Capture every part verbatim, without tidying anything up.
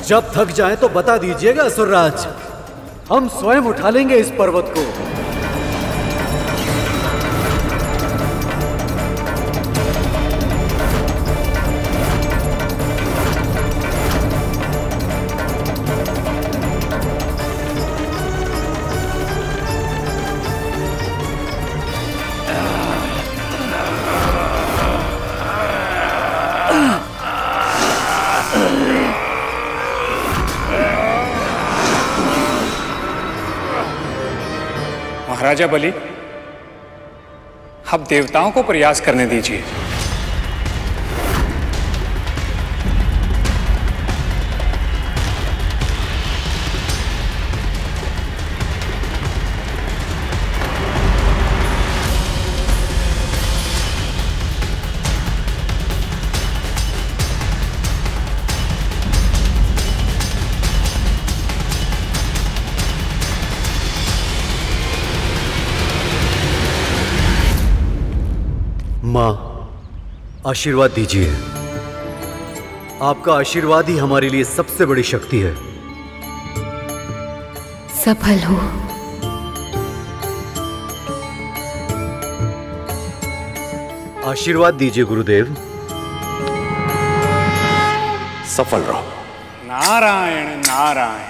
जब थक जाए तो बता दीजिएगा असुरराज, हम स्वयं उठा लेंगे इस पर्वत को। महाराजा बलि, अब देवताओं को प्रयास करने दीजिए। मां, आशीर्वाद दीजिए। आपका आशीर्वाद ही हमारे लिए सबसे बड़ी शक्ति है। सफल हो। आशीर्वाद दीजिए गुरुदेव। सफल रहो। नारायण नारायण।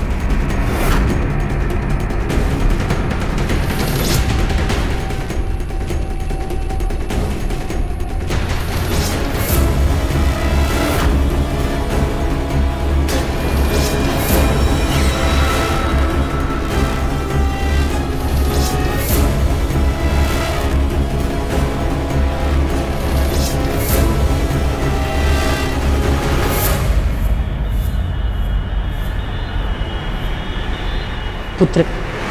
पुत्र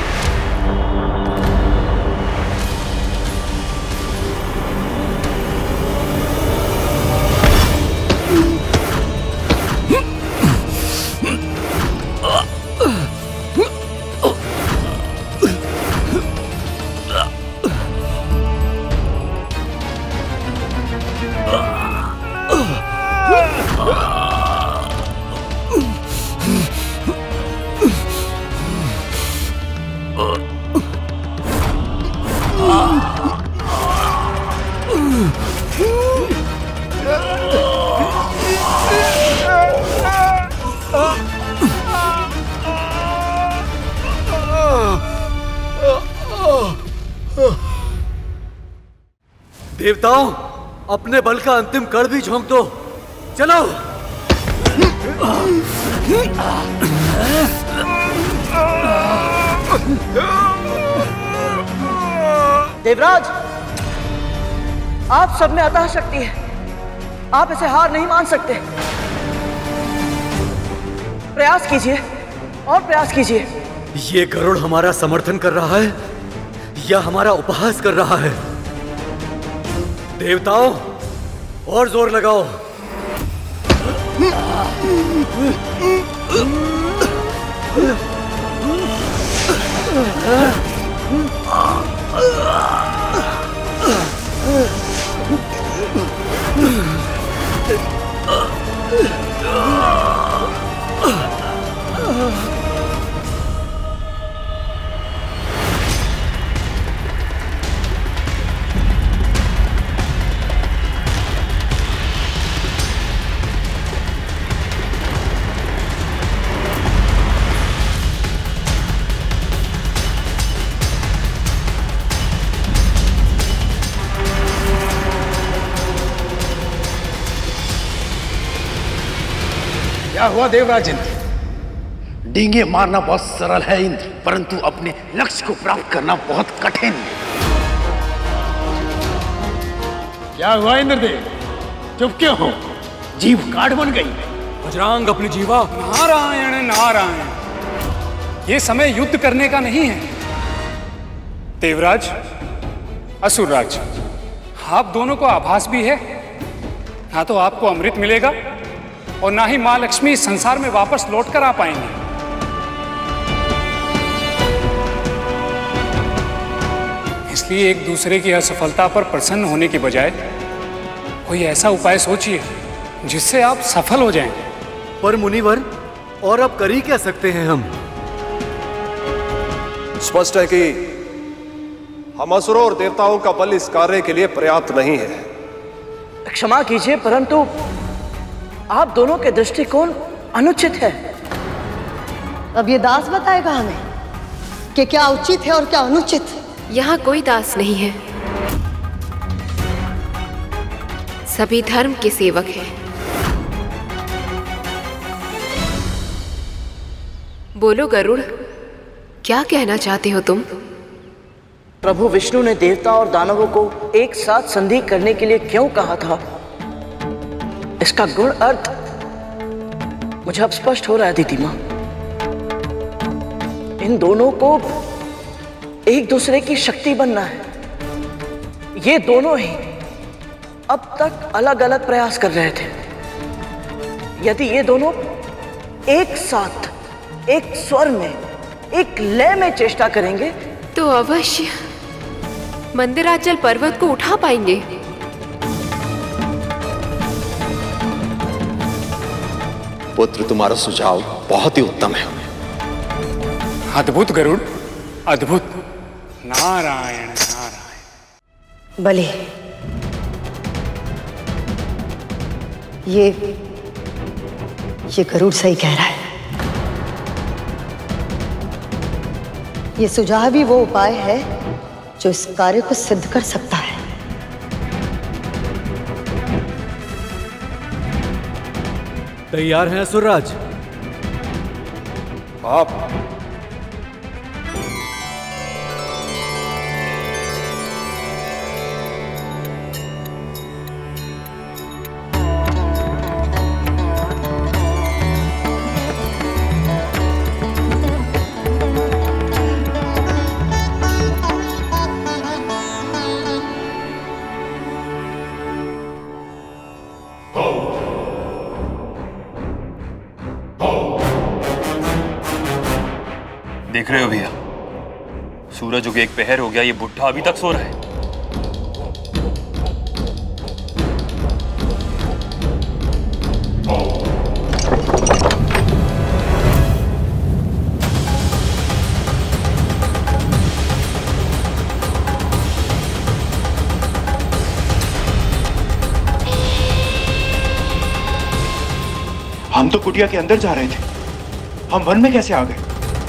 देवताओं, अपने बल का अंतिम कण भी झोंक दो। चलो। देवराज, आप सब में अतः शक्ति है, आप इसे हार नहीं मान सकते। प्रयास कीजिए और प्रयास कीजिए। ये गरुड़ हमारा समर्थन कर रहा है या हमारा उपहास कर रहा है? देवताओं, और जोर लगाओ। क्या हुआ देवराज इंद्र? डींगे मारना बहुत सरल है इंद्र, परंतु अपने लक्ष्य को प्राप्त करना बहुत कठिन है। क्या हुआ इंद्रदेव, चुप क्यों हो? जीभ काट बन गई। बजरंग अपनी जीवा। नारायण नारायण, ये समय युद्ध करने का नहीं है। देवराज, असुरराज, आप दोनों को आभास भी है, ना तो आपको अमृत मिलेगा और ना ही मां लक्ष्मी इस संसार में वापस लौट कर आ पाएंगे। इसलिए एक दूसरे की असफलता पर प्रसन्न होने के बजाय कोई ऐसा उपाय सोचिए जिससे आप सफल हो जाएं। पर मुनिवर, और अब कर ही क्या सकते हैं हम? स्पष्ट है कि हम असुरों और देवताओं का बल इस कार्य के लिए पर्याप्त नहीं है। क्षमा कीजिए, परंतु आप दोनों के दृष्टिकोण अनुचित है। अब ये दास बताएगा हमें कि क्या उचित है और क्या अनुचित। यहाँ कोई दास नहीं है, सभी धर्म के सेवक हैं। बोलो गरुड़, क्या कहना चाहते हो तुम? प्रभु विष्णु ने देवता और दानवों को एक साथ संधि करने के लिए क्यों कहा था, इसका गुण अर्थ मुझे अब स्पष्ट हो रहा है दीदी माँ। इन दोनों को एक दूसरे की शक्ति बनना है। ये दोनों ही अब तक अलग अलग प्रयास कर रहे थे। यदि ये दोनों एक साथ, एक स्वर में, एक लय में चेष्टा करेंगे तो अवश्य मंदिराचल पर्वत को उठा पाएंगे। पुत्र, तुम्हारा सुझाव बहुत ही उत्तम है। अद्भुत गरुड़, अद्भुत। नारायण नारायण। भले, ये ये गरुड़ सही कह रहा है। ये सुझाव ही वो उपाय है जो इस कार्य को सिद्ध कर सकता है। तैयार हैं असुरराज? आप देख रहे हो भैया, सूरज उगे एक पहर हो गया, ये बुढ़ा अभी तक सो रहा है। हम तो कुटिया के अंदर जा रहे थे, हम वन में कैसे आ गए?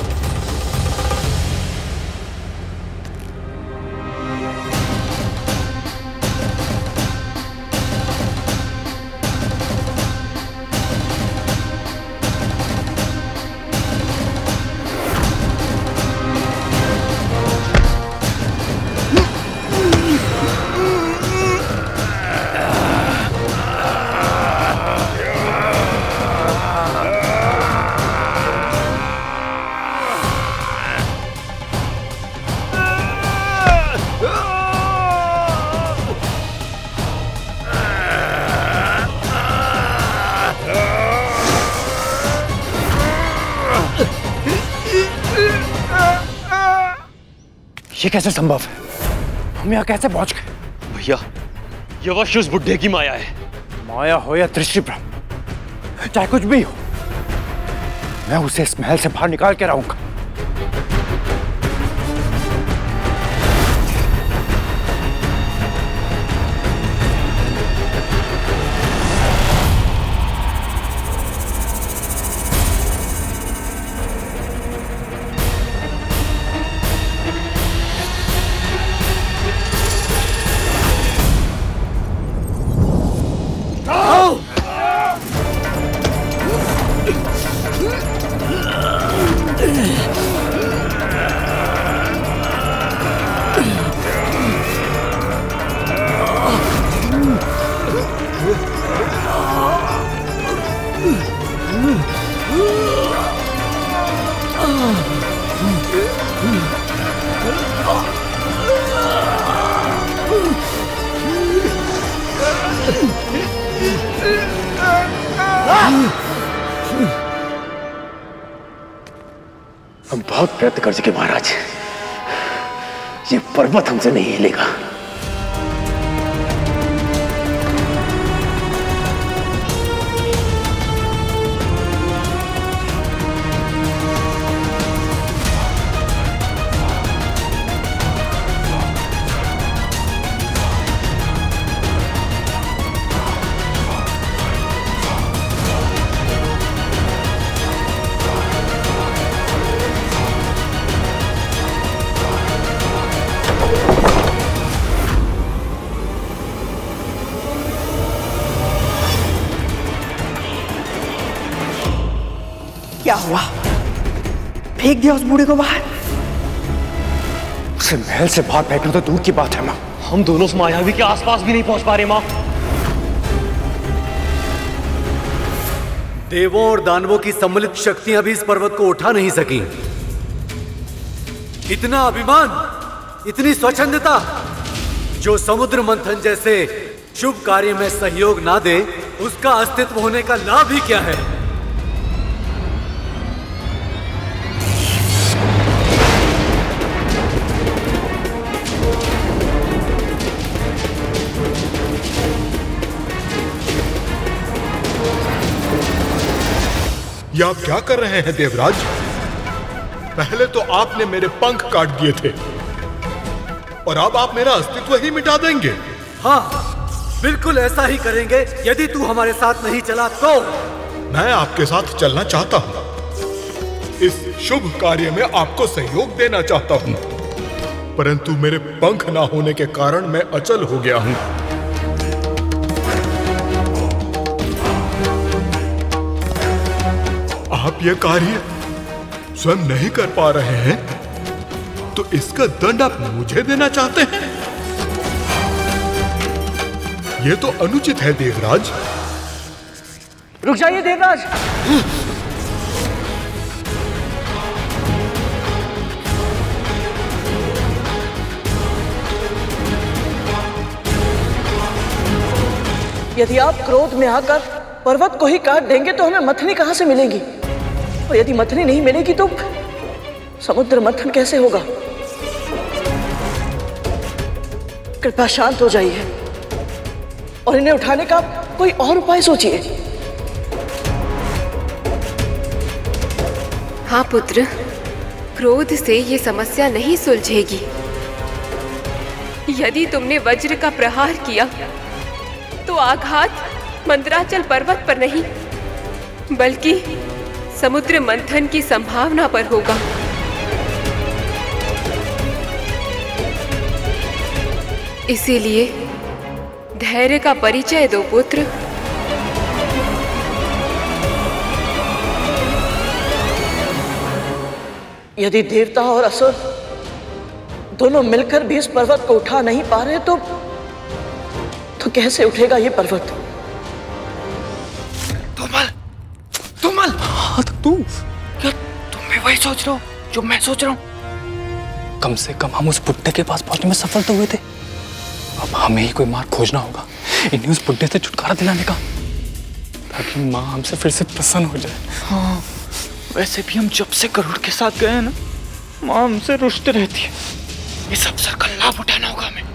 ये कैसे संभव है? हम यहाँ कैसे पहुंच गए? भैया, ये अवश्य उस बुढ़े की माया है। माया हो या दृष्टि भ्रम, चाहे कुछ भी हो, मैं उसे इस महल से बाहर निकाल के रहूंगा। हम बहुत प्रयत्न कर चुके महाराज, ये पर्वत हमसे नहीं हिलेगा। क्या हुआ? फेंक दिया उस बूढ़े को बाहर? उसे महल से बाहर फेंकना तो दूर की बात है माँ। हम दोनों उस मायावी के आसपास भी नहीं पहुंच पा रहे माँ। देवों और दानवों की सम्मिलित शक्तियां भी इस पर्वत को उठा नहीं सकी। इतना अभिमान, इतनी स्वच्छंदता, जो समुद्र मंथन जैसे शुभ कार्य में सहयोग ना दे, उसका अस्तित्व होने का लाभ ही क्या है? ये आप क्या कर रहे हैं देवराज? पहले तो आपने मेरे पंख काट दिए थे और अब आप मेरा अस्तित्व ही मिटा देंगे। हाँ, बिल्कुल ऐसा ही करेंगे यदि तू हमारे साथ नहीं चला तो। मैं आपके साथ चलना चाहता हूँ, इस शुभ कार्य में आपको सहयोग देना चाहता हूँ, परंतु मेरे पंख ना होने के कारण मैं अचल हो गया हूँ। आप ये कार्य स्वयं नहीं कर पा रहे हैं तो इसका दंड आप मुझे देना चाहते हैं? ये तो अनुचित है देवराज। रुक जाइए देवराज। यदि आप क्रोध में आकर पर्वत को ही काट देंगे तो हमें मथनी कहां से मिलेगी? और यदि मथनी नहीं मिलेगी तो समुद्र मंथन कैसे होगा? कृपया शांत हो जाइए और इन्हें उठाने का कोई और उपाय सोचिए। हाँ पुत्र, क्रोध से ये समस्या नहीं सुलझेगी। यदि तुमने वज्र का प्रहार किया तो आघात मंदराचल पर्वत पर नहीं बल्कि समुद्र मंथन की संभावना पर होगा। इसीलिए धैर्य का परिचय दो पुत्र। यदि देवता और असुर दोनों मिलकर भी इस पर्वत को उठा नहीं पा रहे तो तो कैसे उठेगा ये पर्वत? तुमल, तुमल, हाँ तो तू क्या तुम भी वही सोच रहे हो जो मैं सोच रहा हूँ? कम से कम हम उस बुड्ढे के पास पहुंचने में सफल तो हुए थे। अब हमें ही कोई मार्ग खोजना होगा इन्हें उस बुड्ढे से छुटकारा दिलाने का, ताकि माँ हमसे फिर से प्रसन्न हो जाए। हाँ, वैसे भी हम जब से गरुड़ के साथ गए हैं ना, माँ हमसे रुष्ट रहती है। इस अवसर का लाभ उठाना होगा हमें।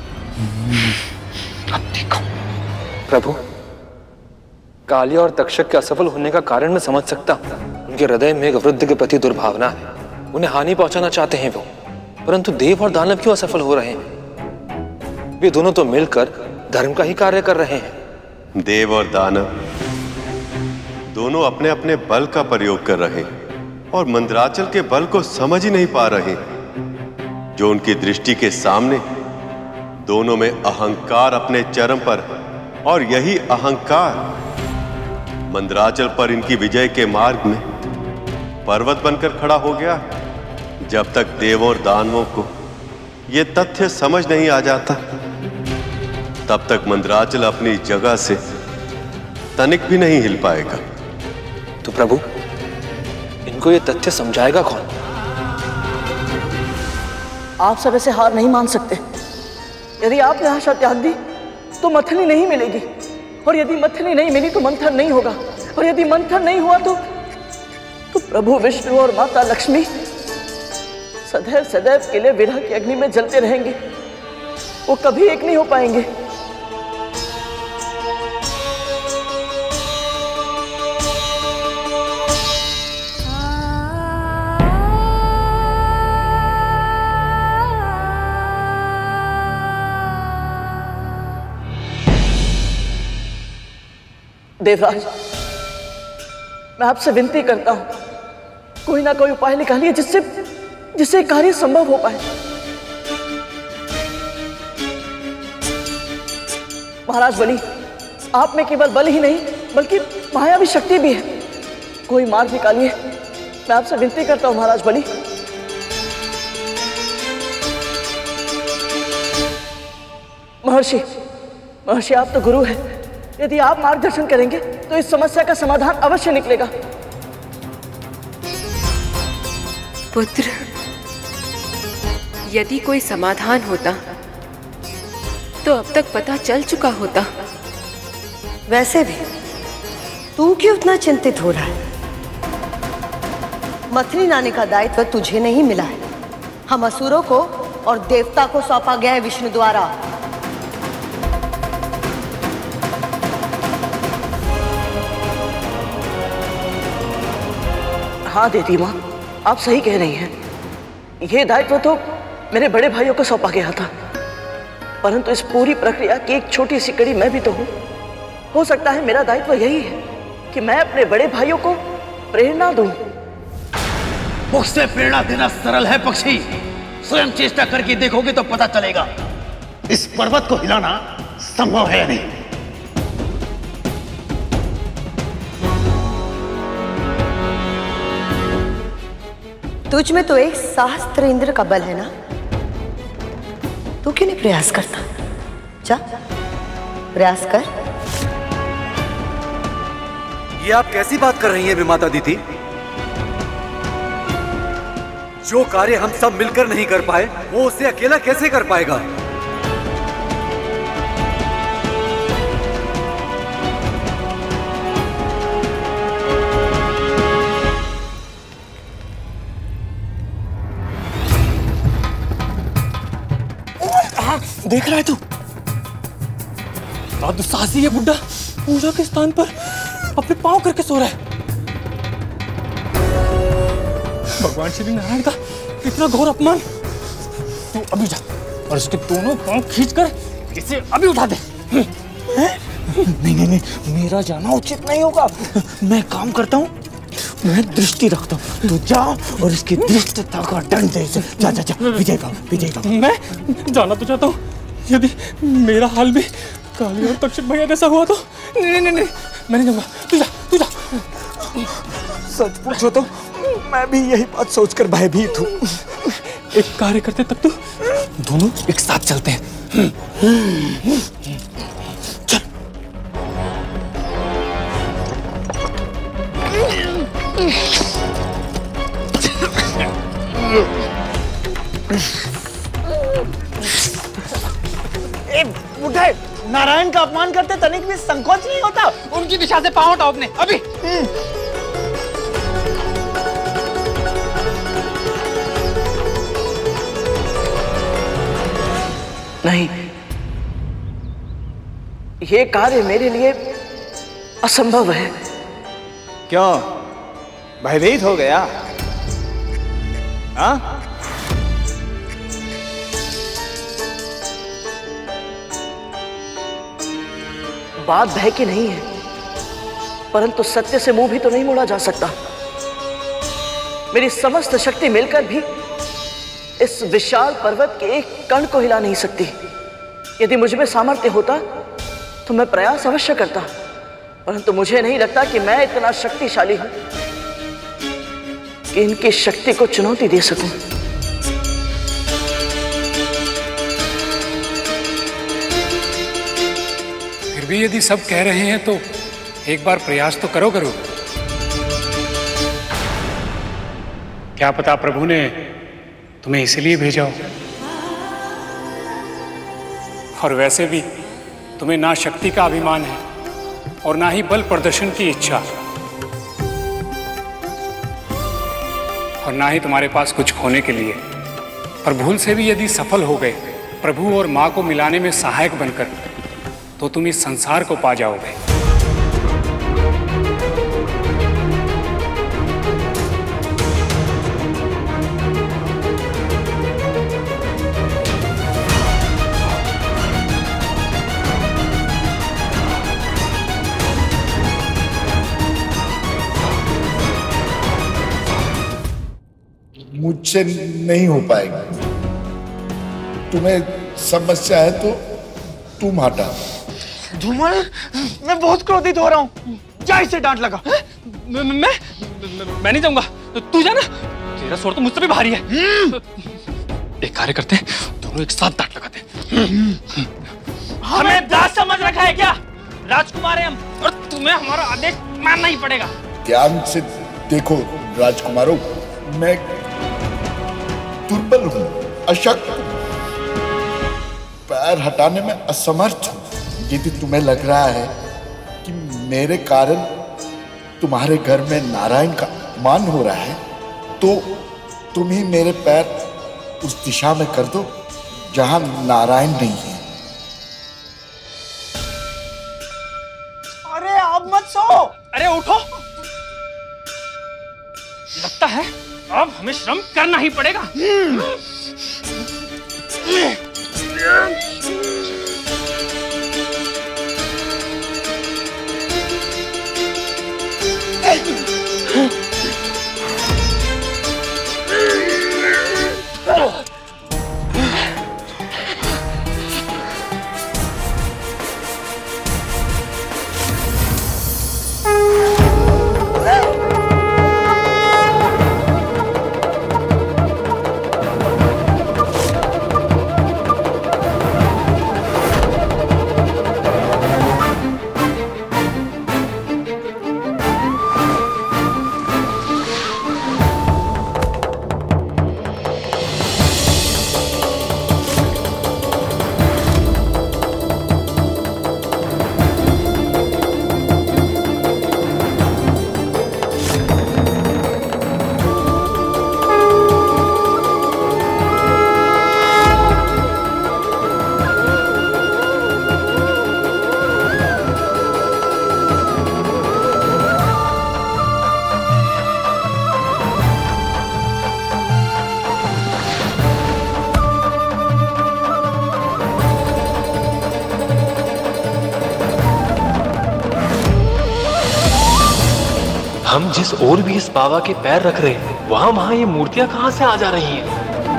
अब देखो प्रभु, कालिया और तक्षक के असफल होने का कारण मैं समझ सकता हूँ। उनके हृदय में वृद्ध के प्रति दुर्भावना है, उन्हें हानि पहुंचाना चाहते हैं वो। परंतु देव और दानव क्यों असफल हो रहे हैं? वे दोनों तो मिलकर धर्म का ही कार्य कर रहे हैं। देव और दानव दोनों अपने अपने बल का प्रयोग कर रहे हैं और मंदराचल के बल को समझ ही नहीं पा रहे। जो उनकी दृष्टि के सामने दोनों में अहंकार अपने चरम पर है और यही अहंकार मंदराचल पर इनकी विजय के मार्ग में पर्वत बनकर खड़ा हो गया। जब तक देवों और दानवों को यह तथ्य समझ नहीं आ जाता तब तक मंदराचल अपनी जगह से तनिक भी नहीं हिल पाएगा। तो प्रभु, इनको यह तथ्य समझाएगा कौन? आप सब ऐसे हार नहीं मान सकते। यदि आपने आशा त्याग दी तो मथनी नहीं मिलेगी, और यदि मथनी नहीं मिली तो मंथन नहीं होगा, और यदि मंथन नहीं हुआ तो तो प्रभु विष्णु और माता लक्ष्मी सदैव सदैव के लिए विरह की अग्नि में जलते रहेंगे। वो कभी एक नहीं हो पाएंगे। देवराज, मैं आपसे विनती करता हूं, कोई ना कोई उपाय निकालिए जिससे जिससे कार्य संभव हो पाए। महाराज बलि, आप में केवल बल ही नहीं बल्कि माया भी शक्ति भी है। कोई मार्ग निकालिए, मैं आपसे विनती करता हूं महाराज बलि। महर्षि, महर्षि आप तो गुरु हैं, यदि आप मार्गदर्शन करेंगे तो इस समस्या का समाधान अवश्य निकलेगा। पुत्र, यदि कोई समाधान होता तो अब तक पता चल चुका होता। वैसे भी तू क्यों इतना चिंतित हो रहा है? मथनी लाने का दायित्व तुझे नहीं मिला है, हम असुरों को और देवता को सौंपा गया है विष्णु द्वारा। हाँ देवी माँ, आप सही कह रही हैं। यह दायित्व तो मेरे बड़े भाइयों को सौंपा गया था, परंतु इस पूरी प्रक्रिया की एक छोटी सी कड़ी मैं भी तो हूँ। हो सकता है मेरा दायित्व यही है कि मैं अपने बड़े भाइयों को प्रेरणा दूं। मुझसे प्रेरणा देना सरल है पक्षी, स्वयं चेष्टा करके देखोगे तो पता चलेगा। इस पर्वत को हिलाना संभव है या नहीं। तुझ में तो एक सहस्त्र इंद्र का बल है ना, तू क्यों नहीं प्रयास करता? जा प्रयास कर। ये आप कैसी बात कर रही हैं विमाता दीदी? जो कार्य हम सब मिलकर नहीं कर पाए वो उसे अकेला कैसे कर पाएगा? देख रहा है तू? बड़ा दुस्साहसी है बुड्ढा, पूजा के स्थान पर अपने पांव करके सो रहा है। भगवान श्री नारायण का इतना घोर अपमान। तू अभी जा और उसके दोनों पांव खींचकर इसे अभी उठा दे। नहीं नहीं नहीं, मेरा जाना उचित नहीं होगा। मैं काम करता हूँ, मैं दृष्टि रखता हूँ। तू जा और इसकी दृष्टता का दंड दे इसे। जा जा जा, विजय बाबू, विजय बाबू। मैं जाना तो चाहता हूँ, यदि मेरा हाल भी काली और तक्षक भैया जैसा हुआ तो। नहीं नहीं नहीं, मैं नहीं जाऊंगा। तू जा, तू जा। सच पूछो तो मैं भी यही बात सोचकर भयभीत हूँ। एक कार्य करते तब तो दोनों एक साथ चलते हैं। चल। ए बुढ़े, नारायण का अपमान करते तनिक भी संकोच नहीं होता? उनकी दिशा से पांव हटाओ अपने अभी। नहीं, ये कार्य मेरे लिए असंभव है। क्यों, भयभीत हो गया? हाँ? बात भय की नहीं है, परंतु सत्य से मुंह भी तो नहीं मोड़ा जा सकता। मेरी समस्त शक्ति मिलकर भी इस विशाल पर्वत के एक कण को हिला नहीं सकती। यदि मुझ में सामर्थ्य होता तो मैं प्रयास अवश्य करता, परंतु मुझे नहीं लगता कि मैं इतना शक्तिशाली हूं कि इनकी शक्ति को चुनौती दे सकूं। फिर भी यदि सब कह रहे हैं तो एक बार प्रयास तो करो करो। क्या पता प्रभु ने तुम्हें इसलिए भेजा हो। और वैसे भी तुम्हें ना शक्ति का अभिमान है और ना ही बल प्रदर्शन की इच्छा, और ना ही तुम्हारे पास कुछ खोने के लिए। पर भूल से भी यदि सफल हो गए प्रभु और मां को मिलाने में सहायक बनकर, तो तुम इस संसार को पा जाओगे। मुझसे नहीं हो पाएगा। तुम्हें समस्या है तो तुम हटा। धूमल, मैं बहुत क्रोधित हो रहा हूँ। जा इसे डांट लगा। मैं मैं, मैं नहीं जाऊंगा, तू जाना, तेरा स्वर तो मुझसे भी भारी है। एक कार्य करते हैं, दोनों एक साथ डांट लगाते हैं। हमें दास समझ रखा है क्या? राजकुमार हैं हम और तुम्हें हमारा आदेश मानना ही पड़ेगा। ध्यान से देखो राजकुमारों, मैं दुर्बल हूं, अशक्त हूं, पैर हटाने में असमर्थ हूं। यदि तुम्हें लग रहा है कि मेरे कारण तुम्हारे घर में नारायण का मान हो रहा है, तो तुम ही मेरे पैर उस दिशा में कर दो जहां नारायण नहीं है। अरे आप मत सो। अरे उठो, लगता है अब हमें श्रम करना ही पड़ेगा। हम जिस ओर भी इस बाबा के पैर रख रहे हैं, वहां वहां ये मूर्तियां कहां से आ जा रही हैं?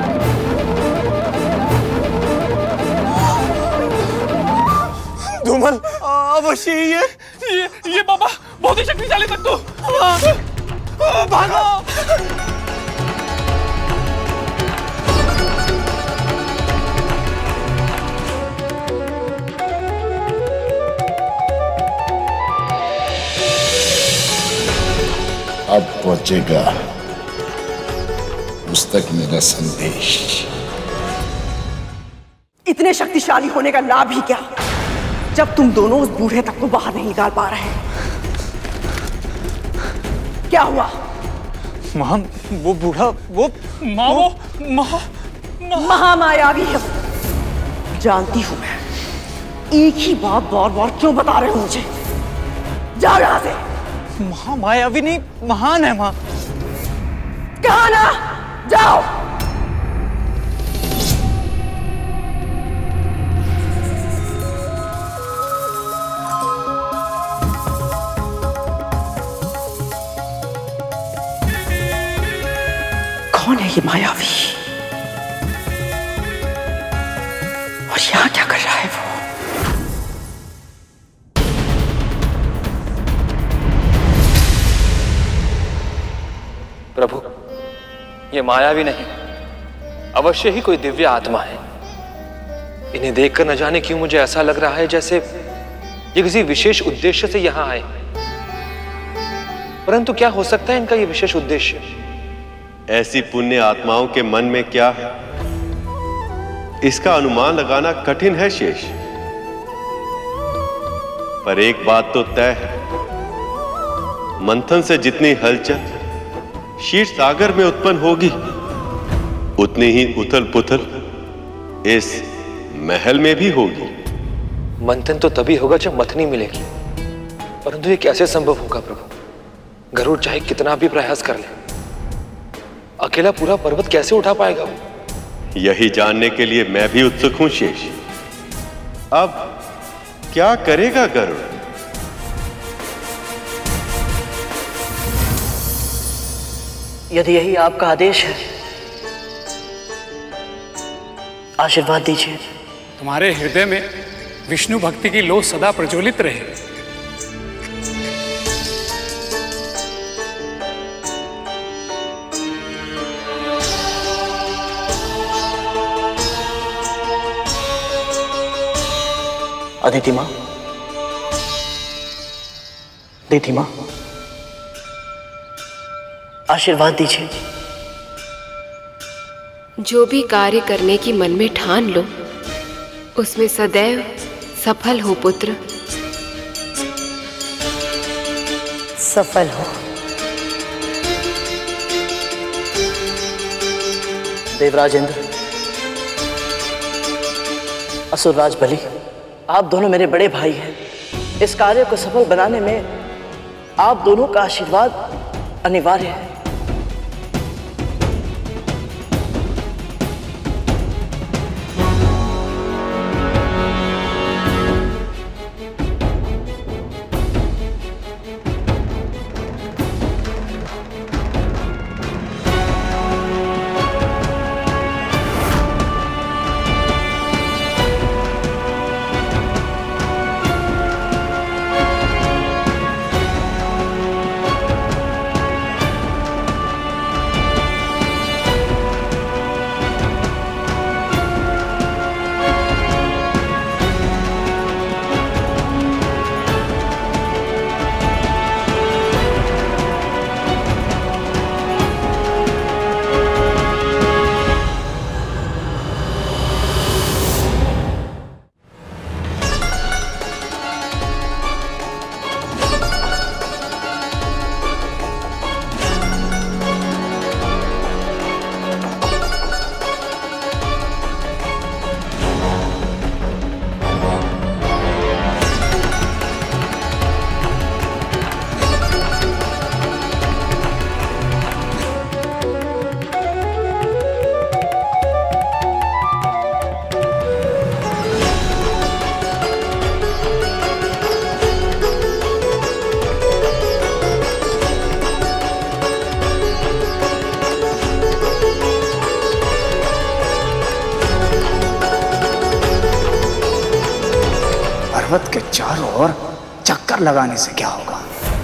धूमल, अवश्य ये ये ये बाबा बहुत ही शक्तिशाली सत्तू। भागो। अब पहुंचेगा उस तक मेरा संदेश। इतने शक्तिशाली होने का लाभ ही क्या, जब तुम दोनों उस बूढ़े तक को बाहर नहीं निकाल पा रहे। क्या हुआ? मां, वो बूढ़ा, वो मां, वो मां, महामायावी है वो। जानती हूं मैं। एक ही बात बार बार क्यों बता रहे हो मुझे? जाओ यहां से। महामायावी नहीं, महान है मां। कहा ना, जाओ। कौन है ये मायावी? और यहां क्या कर रहा है वो? प्रभु, ये मायावी नहीं, अवश्य ही कोई दिव्य आत्मा है। इन्हें देखकर न जाने क्यों मुझे ऐसा लग रहा है जैसे ये किसी विशेष उद्देश्य से यहां आए। परंतु क्या हो सकता है इनका ये विशेष उद्देश्य? ऐसी पुण्य आत्माओं के मन में क्या है, इसका अनुमान लगाना कठिन है शेष। पर एक बात तो तय है, मंथन से जितनी हलचल क्षीर सागर में उत्पन्न होगी, उतनी ही उथल पुथल इस महल में भी होगी। मंथन तो तभी होगा जब मथनी मिलेगी, परंतु ये कैसे संभव होगा प्रभु? गरुड़ चाहे कितना भी प्रयास कर ले, अकेला पूरा पर्वत कैसे उठा पाएगा वो? यही जानने के लिए मैं भी उत्सुक हूं शेष। अब क्या करेगा गरुड़? यदि यही आपका आदेश है, आशीर्वाद दीजिए। तुम्हारे हृदय में विष्णु भक्ति की लो सदा प्रज्वलित रहे। अदिति माँ, दीदी माँ, आशीर्वाद दीजिए। जो भी कार्य करने की मन में ठान लो, उसमें सदैव सफल हो पुत्र। सफल हो। देवराज इंद्र, असुरराज बलि, आप दोनों मेरे बड़े भाई हैं। इस कार्य को सफल बनाने में आप दोनों का आशीर्वाद अनिवार्य है। पर्वत के चारों ओर चक्कर लगाने से क्या होगा?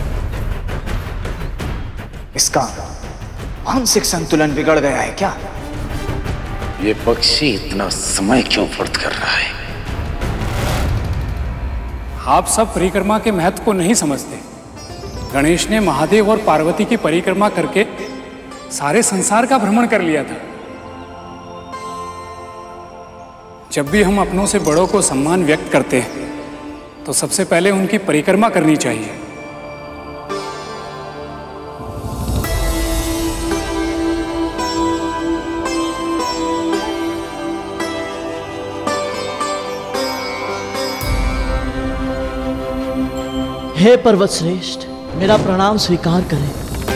इसका मानसिक संतुलन बिगड़ गया है क्या? ये पक्षी इतना समय क्यों व्यर्थ कर रहा है? आप सब परिक्रमा के महत्व को नहीं समझते। गणेश ने महादेव और पार्वती की परिक्रमा करके सारे संसार का भ्रमण कर लिया था। जब भी हम अपनों से बड़ों को सम्मान व्यक्त करते हैं तो सबसे पहले उनकी परिक्रमा करनी चाहिए। हे पर्वत श्रेष्ठ, मेरा प्रणाम स्वीकार करें।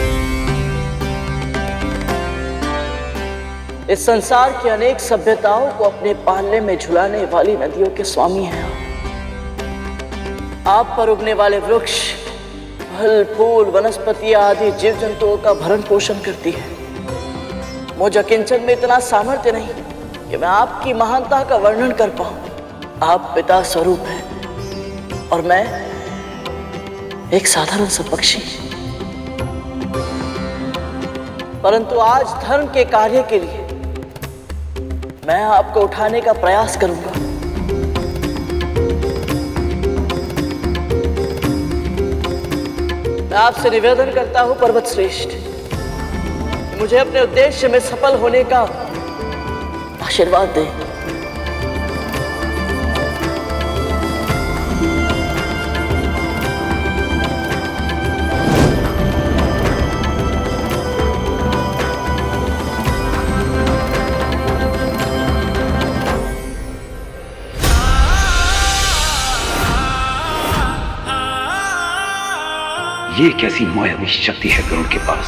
इस संसार की अनेक सभ्यताओं को अपने पालने में झुलाने वाली नदियों के स्वामी हैं आप। आप पर उगने वाले वृक्ष, फल, फूल, वनस्पतियां आदि जीव जंतुओं का भरण पोषण करती है। मुझ अकिंचन में इतना सामर्थ्य नहीं कि मैं आपकी महानता का वर्णन कर पाऊं। आप पिता स्वरूप हैं और मैं एक साधारण सा पक्षी। परंतु आज धर्म के कार्य के लिए मैं आपको उठाने का प्रयास करूंगा। मैं आपसे निवेदन करता हूं पर्वत श्रेष्ठ कि मुझे अपने उद्देश्य में सफल होने का आशीर्वाद दें। ये कैसी मायावी शक्ति है गरुड़ के पास?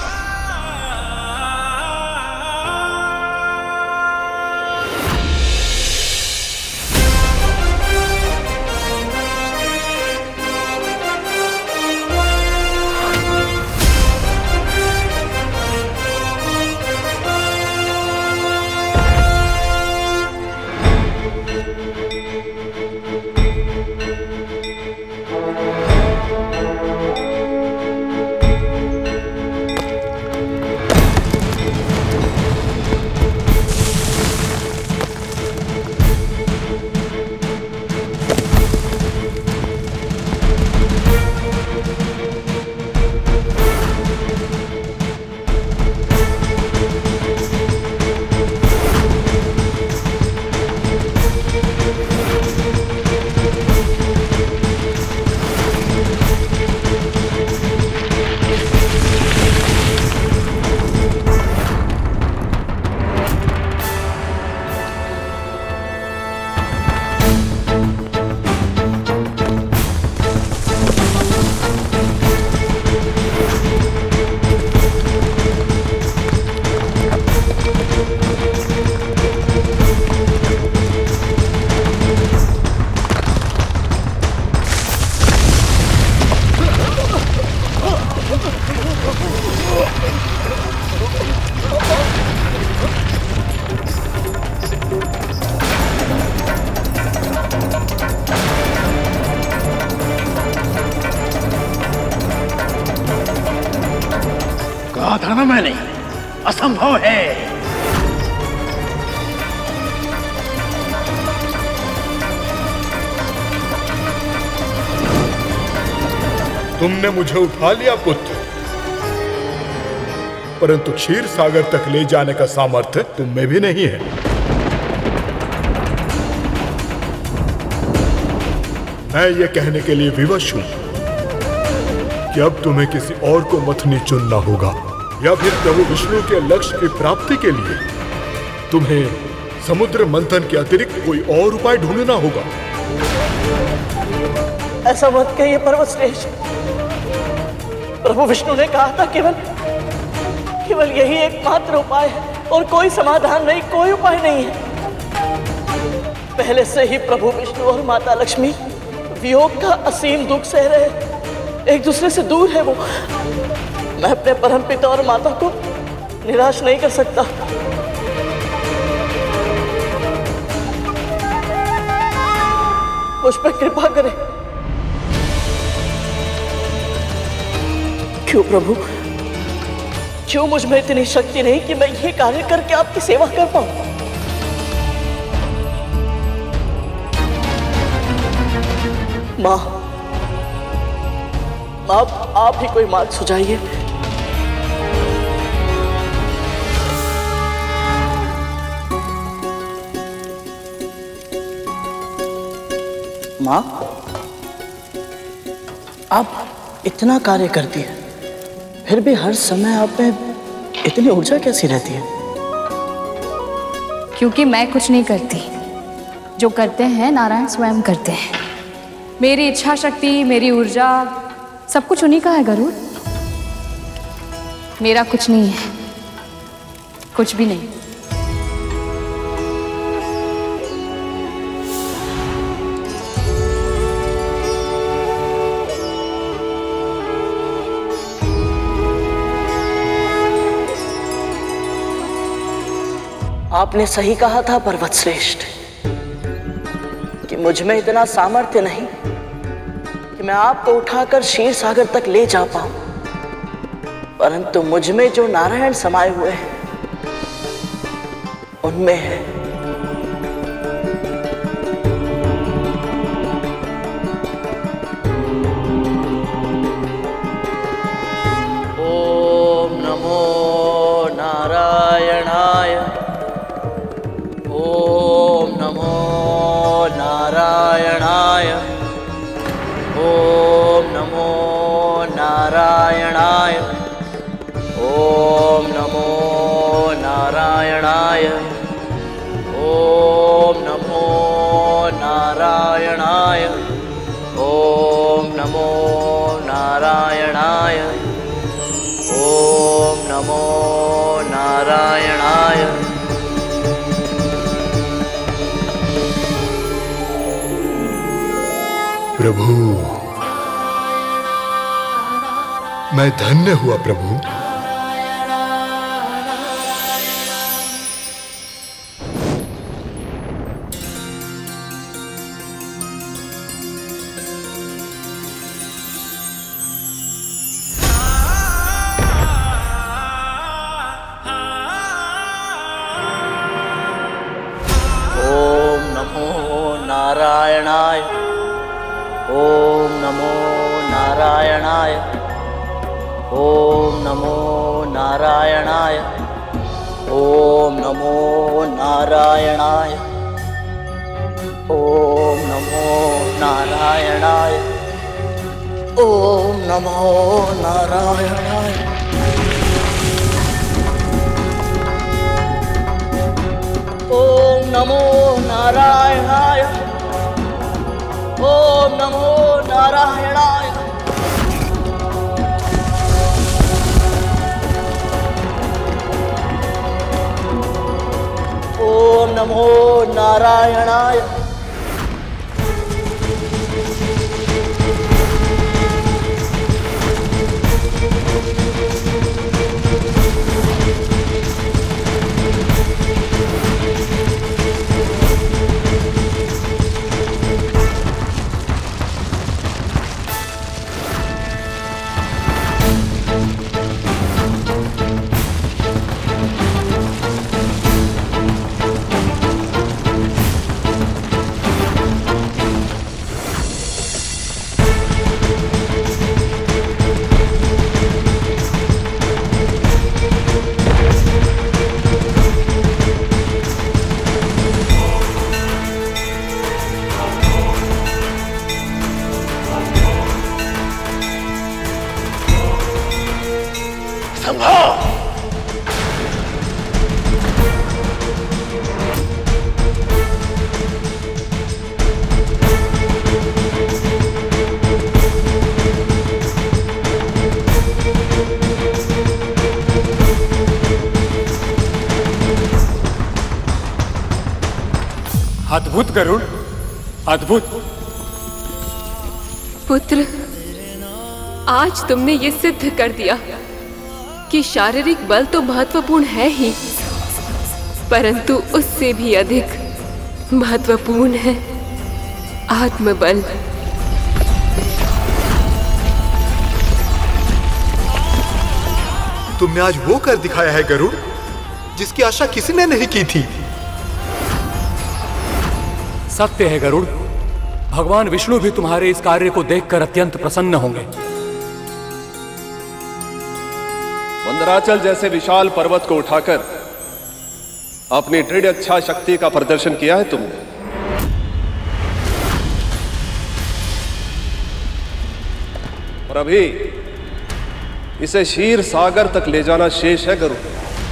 असंभव है। तुमने मुझे उठा लिया पुत्र, परंतु क्षीर सागर तक ले जाने का सामर्थ्य तुम में भी नहीं है। मैं ये कहने के लिए विवश हूं कि अब तुम्हें किसी और को मथनी चुनना होगा, या फिर प्रभु विष्णु के लक्ष्य की प्राप्ति के लिए तुम्हें समुद्र मंथन के अतिरिक्त कोई और उपाय ढूंढना होगा। ऐसा मत कहिए पर्वत श्रेष्ठ। प्रभु विष्णु ने कहा था केवल केवल यही एकमात्र उपाय है और कोई समाधान नहीं, कोई उपाय नहीं है। पहले से ही प्रभु विष्णु और माता लक्ष्मी वियोग का असीम दुख सह रहे, एक दूसरे से दूर है वो। मैं अपने परमपिता और माता को निराश नहीं कर सकता। मुझ पर कृपा करें। क्यों प्रभु, क्यों मुझ में इतनी शक्ति नहीं कि मैं ये कार्य करके आपकी सेवा कर पाऊं? माँ, आप आप ही कोई मार्ग सुझाइए। माँ, आप इतना कार्य करती है, फिर भी हर समय आप में इतनी ऊर्जा कैसी रहती है? क्योंकि मैं कुछ नहीं करती, जो करते हैं नारायण स्वयं करते हैं। मेरी इच्छा शक्ति, मेरी ऊर्जा, सब कुछ उन्हीं का है गरुड़। मेरा कुछ नहीं है, कुछ भी नहीं। आपने सही कहा था पर्वत श्रेष्ठ कि मुझ में इतना सामर्थ्य नहीं कि मैं आपको उठाकर क्षीर सागर तक ले जा पाऊं, परंतु मुझ में जो नारायण समाये हुए हैं उनमें है। ओम नमो नारायणाय, ओम नमो नारायणाय, ओम नमो नारायणाय, ओम नमो नारायणाय, ओम नमो नारायणाय, ओम नमो नारायणाय, ओम नमो नारायणाय। प्रभु, मैं धन्य हुआ प्रभु। ओम नमो नारायणाय, ओम नमो नारायणाय, ओम नमो नारायणाय, ओम नमो नारायणाय, ओम नमो नारायणाय, ओम नमो नारायणाय। ओम नमो नारायणाय, ओम नमो नारायणाय। ओम नमो नारायणाय। अद्भुत गरुड़, अद्भुत। पुत्र, आज तुमने ये सिद्ध कर दिया कि शारीरिक बल तो महत्वपूर्ण है ही, परंतु उससे भी अधिक महत्वपूर्ण है आत्मबल। तुमने आज वो कर दिखाया है गरुड़, जिसकी आशा किसी ने नहीं की थी। सत्य है गरुड़, भगवान विष्णु भी तुम्हारे इस कार्य को देखकर अत्यंत प्रसन्न होंगे। मंदराचल जैसे विशाल पर्वत को उठाकर अपनी दृढ़ इच्छा शक्ति का प्रदर्शन किया है तुमने। और अभी इसे क्षीर सागर तक ले जाना शेष है गरुड़।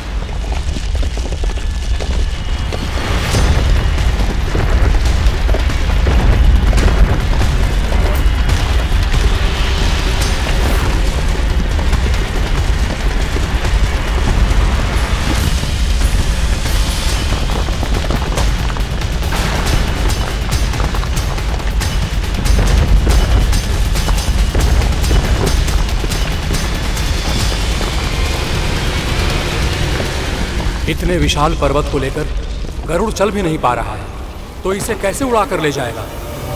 इतने विशाल पर्वत को लेकर गरुड़ चल भी नहीं पा रहा है, तो इसे कैसे उड़ाकर ले जाएगा?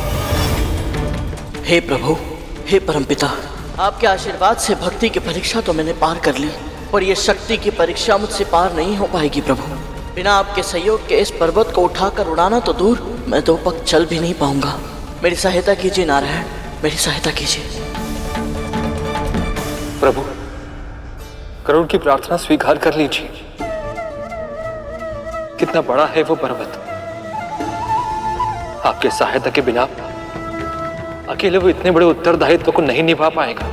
हे प्रभु, हे परमपिता, आपके आशीर्वाद से भक्ति की परीक्षा तो मैंने पार कर ली, पर यह शक्ति की परीक्षा मुझसे पार नहीं हो पाएगी प्रभु। बिना आपके सहयोग के इस पर्वत को उठाकर उड़ाना तो दूर, मैं दो पग चल भी नहीं पाऊंगा। मेरी सहायता कीजिए नारायण, मेरी सहायता कीजिए। प्रभु, गरुड़ की प्रार्थना स्वीकार कर लीजिए। कितना बड़ा है वो पर्वत, आपके सहायता के बिना अकेले वो इतने बड़े उत्तरदायित्व को नहीं निभा पाएगा।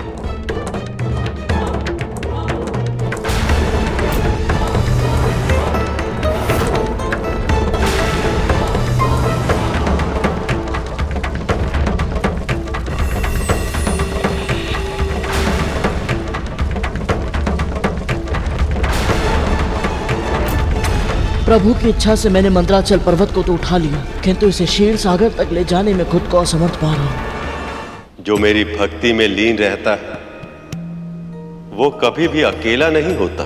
प्रभु की इच्छा से मैंने मंदराचल पर्वत को तो उठा लिया, किंतु इसे क्षीर सागर तक ले जाने में खुद को असमर्थ पा रहा हूं। जो मेरी भक्ति में लीन रहता है वो कभी भी अकेला नहीं होता।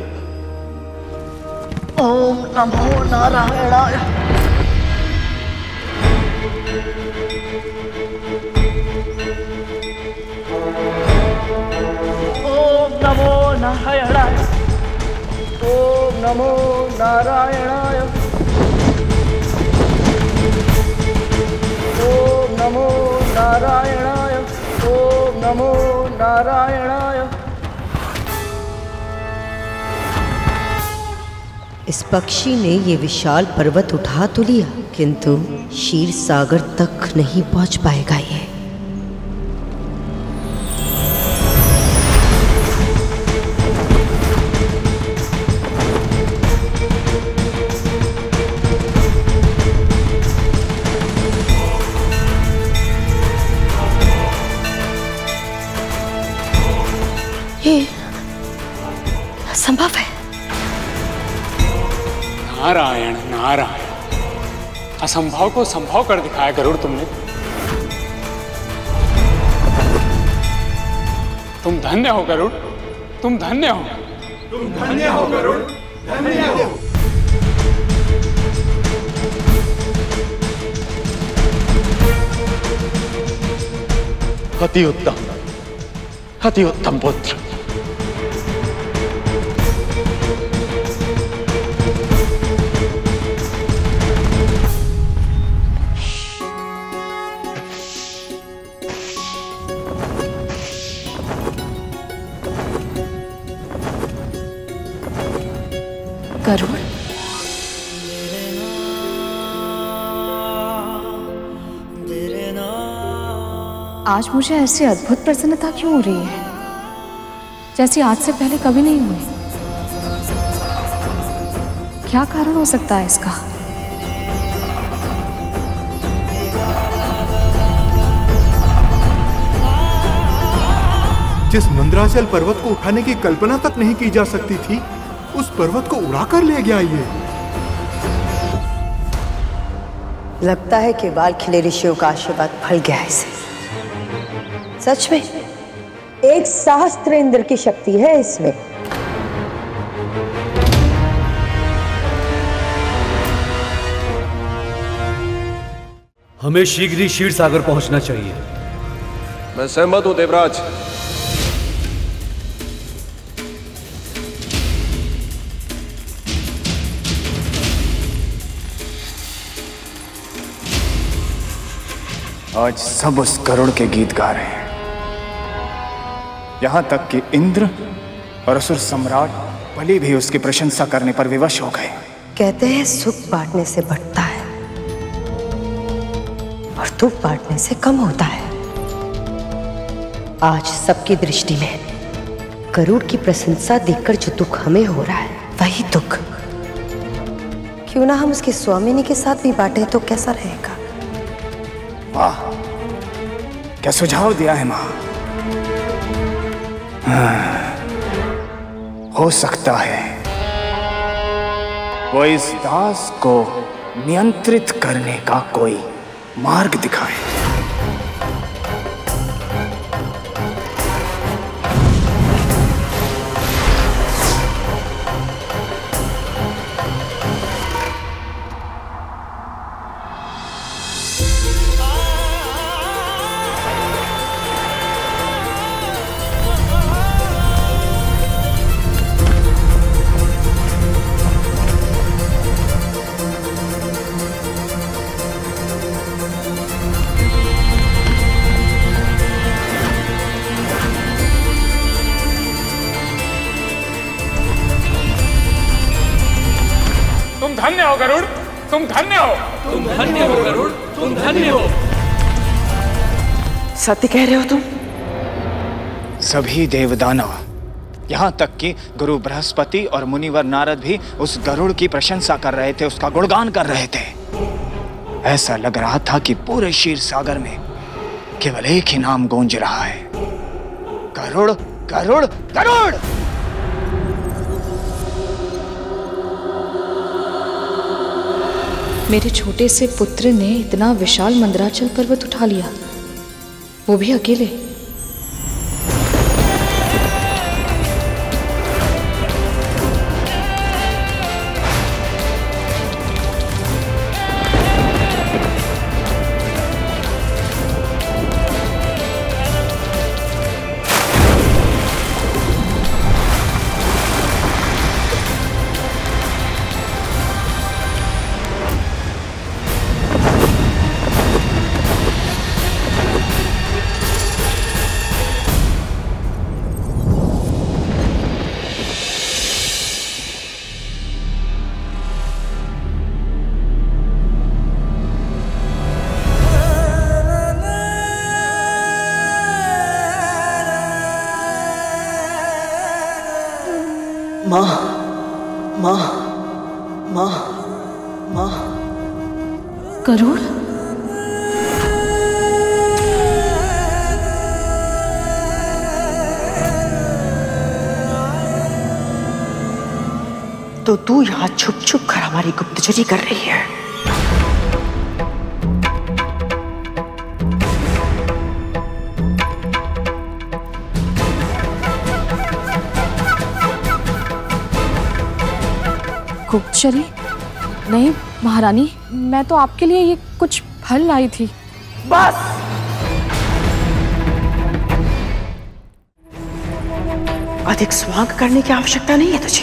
ओम नमो नारायणाय। ओम नमो नारायणाय। ओम नमो नारायणाय। ओम नमो नारायणाय। ओम नमो नारायणाय। इस पक्षी ने ये विशाल पर्वत उठा तो लिया, किंतु क्षीर सागर तक नहीं पहुंच पाएगा ये। ये असंभव है। नारायण नारायण, असंभव को संभव कर दिखाया गरुड़ तुमने। तुम धन्य हो गरुड़, तुम धन्य हो। तुम धन्य हो गरुड़, धन्य हो। अति उत्तम, अति उत्तम पुत्र। गरुड़, आज मुझे ऐसी अद्भुत प्रसन्नता क्यों हो रही है, जैसी आज से पहले कभी नहीं हुई। क्या कारण हो सकता है इसका? जिस मंदराचल पर्वत को उठाने की कल्पना तक नहीं की जा सकती थी, उस पर्वत को उड़ाकर ले गया ये। लगता है कि बाल खिले ऋषियों का आशीर्वाद फल गया है इसे। सच में एक सहस्त्र इंद्र की शक्ति है इसमें। हमें शीघ्र ही क्षीर सागर पहुंचना चाहिए। मैं सहमत हूं देवराज। आज सब उस गरुड़ के गीत गा रहे हैं, यहां तक कि इंद्र और असुर सम्राट बलि भी उसकी प्रशंसा करने पर विवश हो गए। कहते हैं सुख बांटने से बढ़ता है और दुख बांटने से कम होता है। आज सबकी दृष्टि में गरुड़ की प्रशंसा देखकर जो दुख हमें हो रहा है वही दुख क्यों ना हम उसकी स्वामिनी के साथ भी बांटे तो कैसा रहेगा? वाह, क्या सुझाव दिया है मां। हाँ, हो सकता है वो इस दास को नियंत्रित करने का कोई मार्ग दिखाए। धन्य हो गरुड़, तुम धन्य हो। तुम धन्य हो गरुड़, तुम धन्य हो। सत्य कह रहे हो तुम? सभी देवदानव, यहां तक कि गुरु बृहस्पति और मुनिवर नारद भी उस गरुड़ की प्रशंसा कर रहे थे, उसका गुणगान कर रहे थे। ऐसा लग रहा था कि पूरे क्षीर सागर में केवल एक ही नाम गूंज रहा है, गरुड़ गरुड़ गरुड़। मेरे छोटे से पुत्र ने इतना विशाल मंदराचल पर्वत उठा लिया, वो भी अकेले। माँ, माँ, माँ, माँ। गरुड़? तो तू यहाँ छुप छुप कर हमारी गुप्तचरी कर रही है? गुप्तचरी? नहीं महारानी, मैं तो आपके लिए ये कुछ फल लाई थी। बस! अधिक स्वांग करने की आवश्यकता नहीं है तुझे।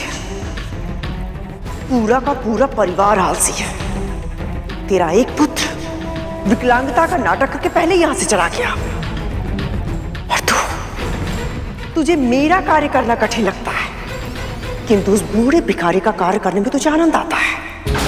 पूरा का पूरा परिवार आलसी है। तेरा एक पुत्र विकलांगता का नाटक करके पहले यहां से चला गया, और तू तुझे मेरा कार्य करना कठिन लगता है, किंतु उस बूढ़े भिखारी का कार्य करने में तुझे आनंद आता है।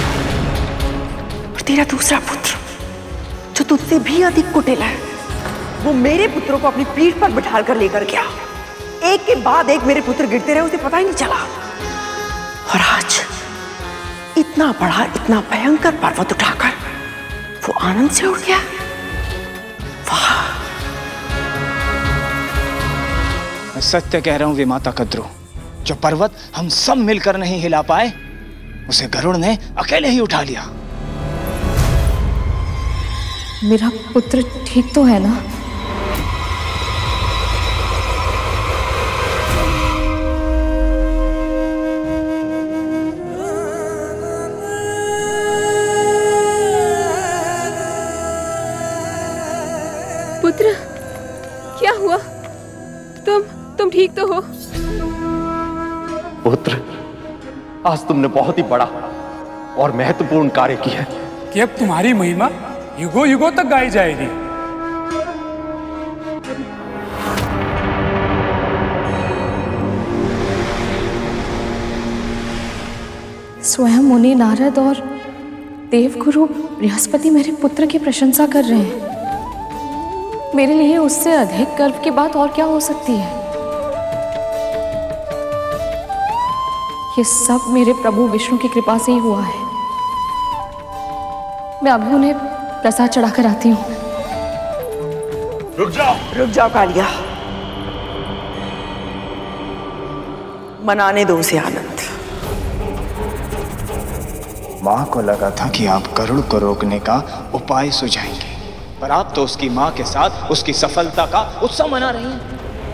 और तेरा दूसरा पुत्र जो तुझसे भी अधिक कुटिल है, वो मेरे पुत्रों को अपनी पीठ पर बिठाल कर लेकर गया। एक के बाद एक मेरे पुत्र गिरते रहे, उसे पता ही नहीं चला। और आज इतना बड़ा, इतना भयंकर पर्वत उठाकर वो आनंद से उड़ गया। वाह! मैं सत्य कह रहा हूं विमाता कद्रू, जो पर्वत हम सब मिलकर नहीं हिला पाए, उसे गरुड़ ने अकेले ही उठा लिया। मेरा पुत्र ठीक तो है ना? पुत्र, क्या हुआ? तुम तुम ठीक तो हो? पुत्र, आज तुमने बहुत ही बड़ा और महत्वपूर्ण कार्य किया है कि अब तुम्हारी महिमा युगों युगों तक गाई जाएगी। स्वयं मुनि नारद और देवगुरु बृहस्पति मेरे पुत्र की प्रशंसा कर रहे हैं। मेरे लिए उससे अधिक गर्व की बात और क्या हो सकती है? ये सब मेरे प्रभु विष्णु की कृपा से ही हुआ है। मैं अभी उन्हें प्रसाद चढ़ाकर आती हूँ। रुक जाओ, रुक जाओ कालिया, मनाने दो उसे आनंद। माँ को लगा था कि आप गरुड़ को रोकने का उपाय सुझाएंगे, पर आप तो उसकी माँ के साथ उसकी सफलता का उत्सव मना रही हैं।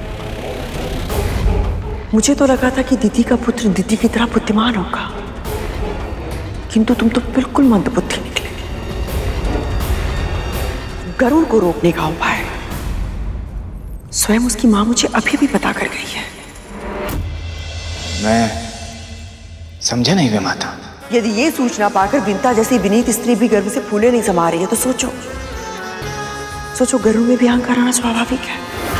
मुझे तो लगा था कि दीदी का पुत्र दीदी की तरह बुद्धिमान होगा, किंतु तुम तो बिल्कुल मंदबुद्धि निकले। गरुड़ को रोकने का उपाय स्वयं उसकी माँ मुझे अभी भी बता कर गई है। मैं समझा नहीं वे माता। यदि ये सूचना पाकर विंता जैसी विनीत स्त्री भी गर्व से फूले नहीं समा रही है तो सोचो सोचो गरुड़ में भी अहंकार आना स्वाभाविक है।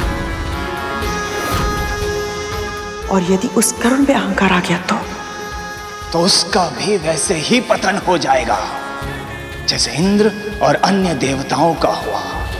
और यदि उस गरुड़ में अहंकार आ गया तो तो उसका भी वैसे ही पतन हो जाएगा जैसे इंद्र और अन्य देवताओं का हुआ।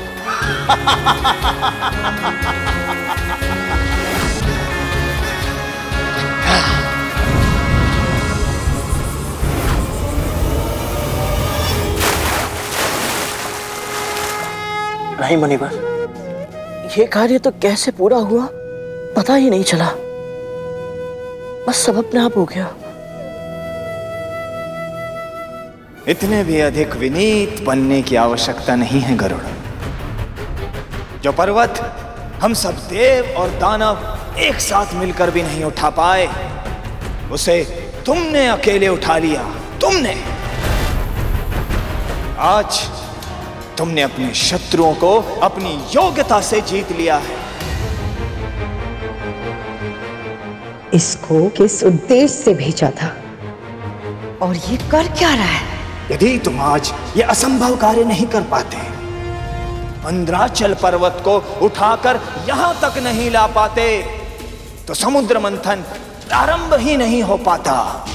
नहीं मुनिवर, ये कार्य तो कैसे पूरा हुआ पता ही नहीं चला, बस सब अपने आप हो गया। इतने भी अधिक विनीत बनने की आवश्यकता नहीं है गरुड़। जो पर्वत हम सब देव और दानव एक साथ मिलकर भी नहीं उठा पाए, उसे तुमने अकेले उठा लिया। तुमने आज तुमने अपने शत्रुओं को अपनी योग्यता से जीत लिया है। इसको किस उद्देश्य से भेजा था और ये कर क्या रहा है? यदि तुम आज ये असंभव कार्य नहीं कर पाते, मंदराचल पर्वत को उठाकर यहां तक नहीं ला पाते, तो समुद्र मंथन प्रारंभ ही नहीं हो पाता।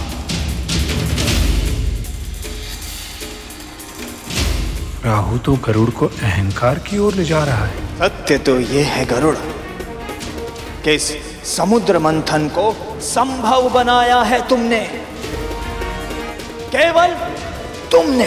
राहु तो गरुड़ को अहंकार की ओर ले जा रहा है। सत्य तो यह है गरुड़ कि इस समुद्र मंथन को संभव बनाया है तुमने, केवल तुमने।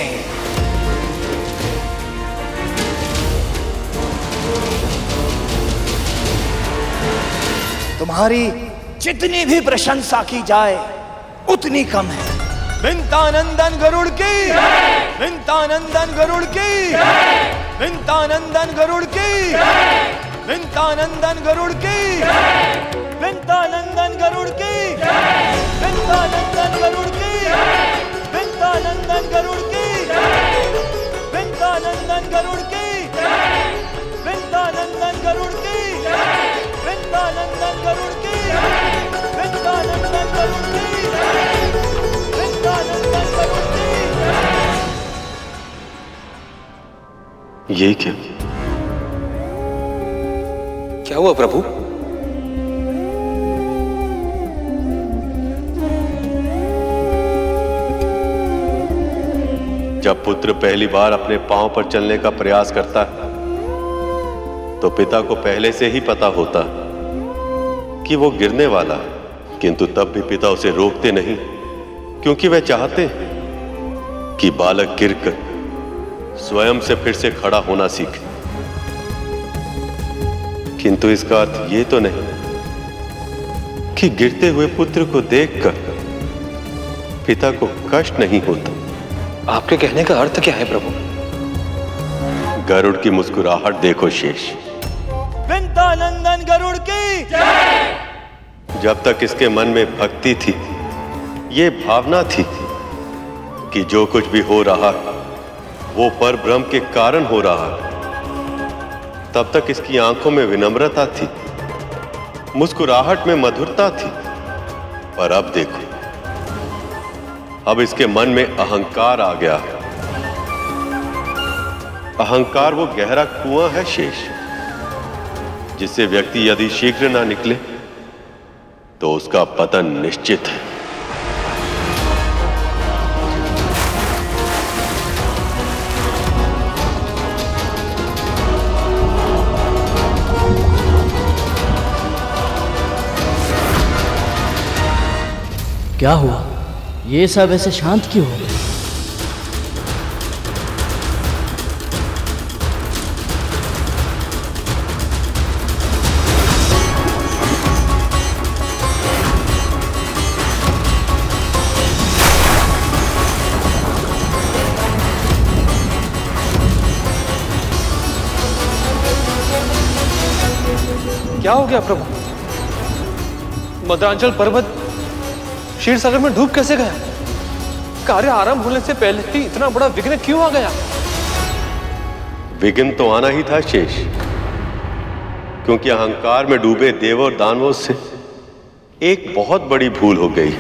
तुम्हारी जितनी भी प्रशंसा की जाए उतनी कम है। विंतानंदन गरुड़ की, विंतानंदन गरुड़ की, विंतानंदन गरुड़ की, विंतानंदन गरुड़ की, विंतानंदन गरुड़ की, विंतानंदन गरुड़ की, विंतानंदन गरुड़ की, विंतानंदन गरुड़ की, विंतानंदन गरुड़ की, विंतानंदन गरुड़ की, विंतानंदन गरुड़ की, विंतानंदन गरुड़ की। ये क्या क्या हुआ प्रभु? जब पुत्र पहली बार अपने पांव पर चलने का प्रयास करता है तो पिता को पहले से ही पता होता कि वो गिरने वाला है, किंतु तब भी पिता उसे रोकते नहीं, क्योंकि वह चाहते हैं कि बालक गिरकर स्वयं से फिर से खड़ा होना सीखे। किंतु इसका अर्थ ये तो नहीं कि गिरते हुए पुत्र को देखकर पिता को कष्ट नहीं होता। आपके कहने का अर्थ क्या है प्रभु? गरुड़ की मुस्कुराहट देखो शेष। वृंदानंदन गरुड़ की जय। जब तक इसके मन में भक्ति थी, ये भावना थी कि जो कुछ भी हो रहा वो पर ब्रह्म के कारण हो रहा, तब तक इसकी आंखों में विनम्रता थी, मुस्कुराहट में मधुरता थी। पर अब देखो, अब इसके मन में अहंकार आ गया। अहंकार वो गहरा कुआं है शेष, जिससे व्यक्ति यदि शीघ्र ना निकले तो उसका पतन निश्चित है। क्या हुआ? ये सब ऐसे शांत क्यों हो गए? क्या हो गया प्रभु? मद्रांचल पर्वत क्षीर सागर में डूब कैसे गया? कार्य आरंभ होने से पहले ही इतना बड़ा विघ्न क्यों आ गया? विघ्न तो आना ही था शेष, क्योंकि अहंकार में डूबे देव और दानवों से एक बहुत बड़ी भूल हो गई।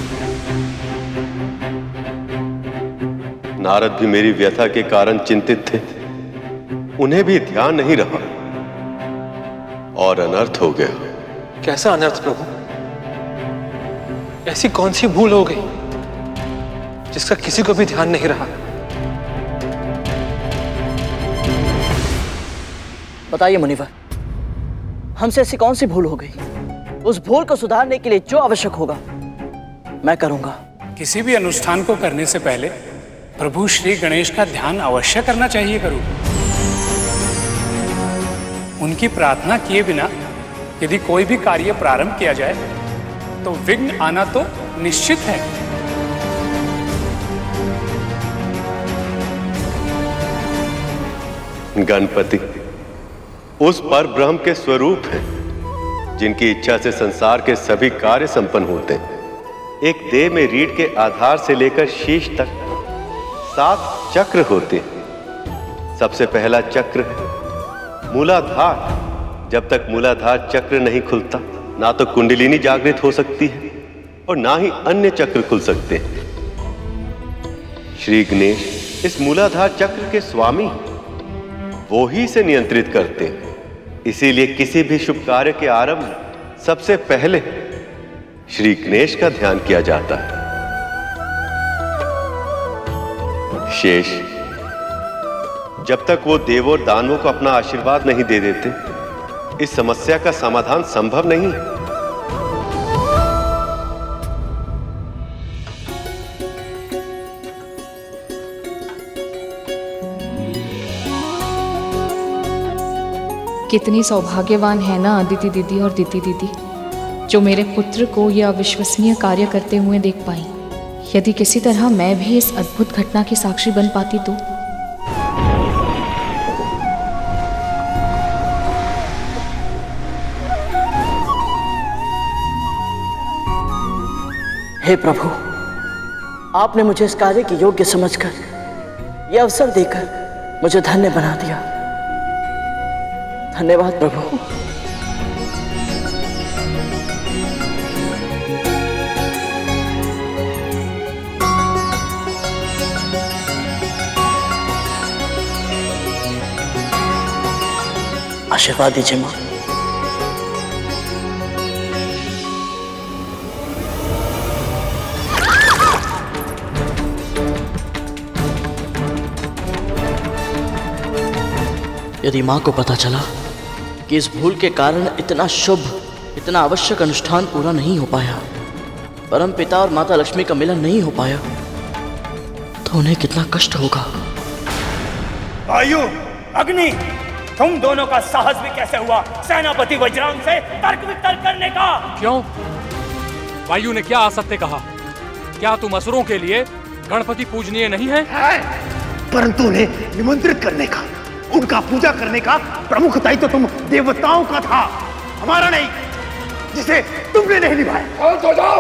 नारद भी मेरी व्यथा के कारण चिंतित थे, उन्हें भी ध्यान नहीं रहा और अनर्थ हो गया। कैसा अनर्थ प्रभु? ऐसी कौन सी भूल हो गई जिसका किसी को भी ध्यान नहीं रहा? बताइए मुनिवर, हमसे ऐसी कौन सी भूल हो गई? उस भूल को सुधारने के लिए जो आवश्यक होगा मैं करूंगा। किसी भी अनुष्ठान को करने से पहले प्रभु श्री गणेश का ध्यान अवश्य करना चाहिए करूं। उनकी प्रार्थना किए बिना यदि कोई भी कार्य प्रारंभ किया जाए तो विघ्न आना तो निश्चित है। गणपति उस पर ब्रह्म के स्वरूप हैं, जिनकी इच्छा से संसार के सभी कार्य संपन्न होते हैं। एक देह में रीढ़ के आधार से लेकर शीश तक सात चक्र होते हैं। सबसे पहला चक्र है मूलाधार। जब तक मूलाधार चक्र नहीं खुलता, ना तो कुंडलिनी जागृत हो सकती है और ना ही अन्य चक्र खुल सकते हैं। श्री गणेश इस मूलाधार चक्र के स्वामी, वो ही से नियंत्रित करते हैं। इसीलिए किसी भी शुभ कार्य के आरंभ में सबसे पहले श्री गणेश का ध्यान किया जाता है। शेष जब तक वो देवों और दानवों को अपना आशीर्वाद नहीं दे देते, इस समस्या का समाधान संभव नहीं है। कितनी सौभाग्यवान है ना अदिति दीदी और दीदी दीदी, जो मेरे पुत्र को यह अविश्वसनीय कार्य करते हुए देख पाई। यदि किसी तरह मैं भी इस अद्भुत घटना की साक्षी बन पाती तो। हे प्रभु, आपने मुझे इस कार्य के योग्य समझकर यह अवसर देकर मुझे धन्य बना दिया। धन्यवाद प्रभु। आशीर्वाद दीजिए मां। यदि मां को पता चला कि इस भूल के कारण इतना शुभ, इतना आवश्यक अनुष्ठान पूरा नहीं हो पाया, परम पिता और माता लक्ष्मी का मिलन नहीं हो पाया, तो उन्हें कितना कष्ट होगा। वायु, अग्नि, तुम दोनों का साहस भी कैसे हुआ सेनापति वज्रांग से तर्क वितर्क करने का? क्यों? वायु ने क्या असत्य कहा? क्या तुम असुरों के लिए गणपति पूजनीय नहीं है? है, परंतु उन्हें निमंत्रित करने का, उनका पूजा करने का प्रमुख दायित्व तो तुम देवताओं का था, हमारा नहीं, जिसे तुमने नहीं निभाया। तो जाओ।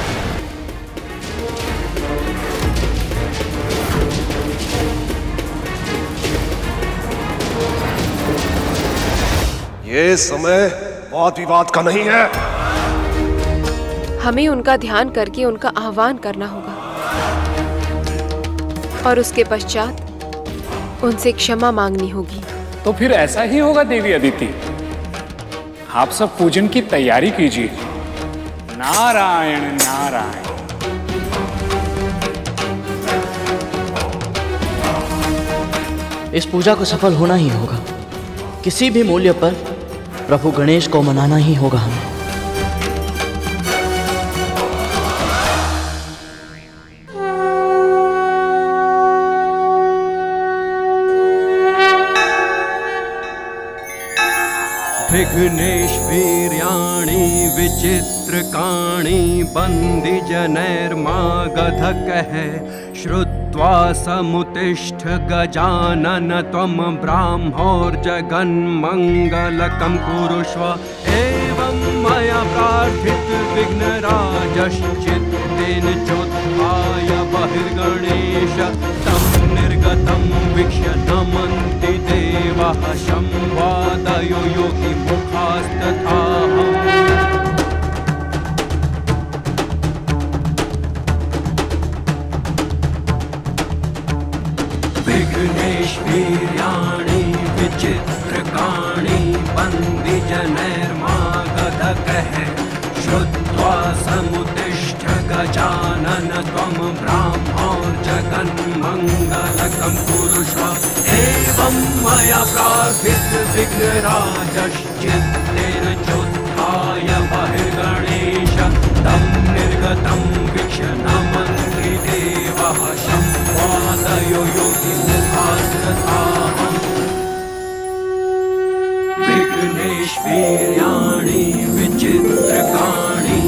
ये समय वाद विवाद का नहीं है। हमें उनका ध्यान करके उनका आह्वान करना होगा और उसके पश्चात उनसे क्षमा मांगनी होगी। तो फिर ऐसा ही होगा देवी अदिति। आप सब पूजन की तैयारी कीजिए। नारायण नारायण। इस पूजा को सफल होना ही होगा। किसी भी मूल्य पर प्रभु गणेश को मनाना ही होगा हमें। विघ्नेश वीर्याणि विचित्रकाणि बन्दिजनैर्मागधकः श्रुत्वा समुत्तिष्ठ गजानन त्वं ब्राह्मोर्जगन्मङ्गलकं कुरुष्व। एवं मया प्रार्थित विघ्नराजश्चित्तेन चोत्थाय बहिर्गणेश तं निर्गतं वीक्ष्य नमन्ति देवाः संवादयो योगी मुखास्तथाहम्। विघ्नेश वीर्याणि विचित्रकाणि बन्दिजनैर्मागधकः श्रुत्वा समुत्तिष्ठ गजानन त्वं ब्राह्मोर्जगन्मङ्गलकं कुरुष्व। एवं मया प्रार्थित विघ्नराजश्चित्तेन चोत्थाय बहिर्गणेश तं निर्गतं वीक्ष्य नमन्ति देवाः संवादयो योगी मुखास्तथाहम्। विघ्नेश वीर्याणि विचित्रकाणि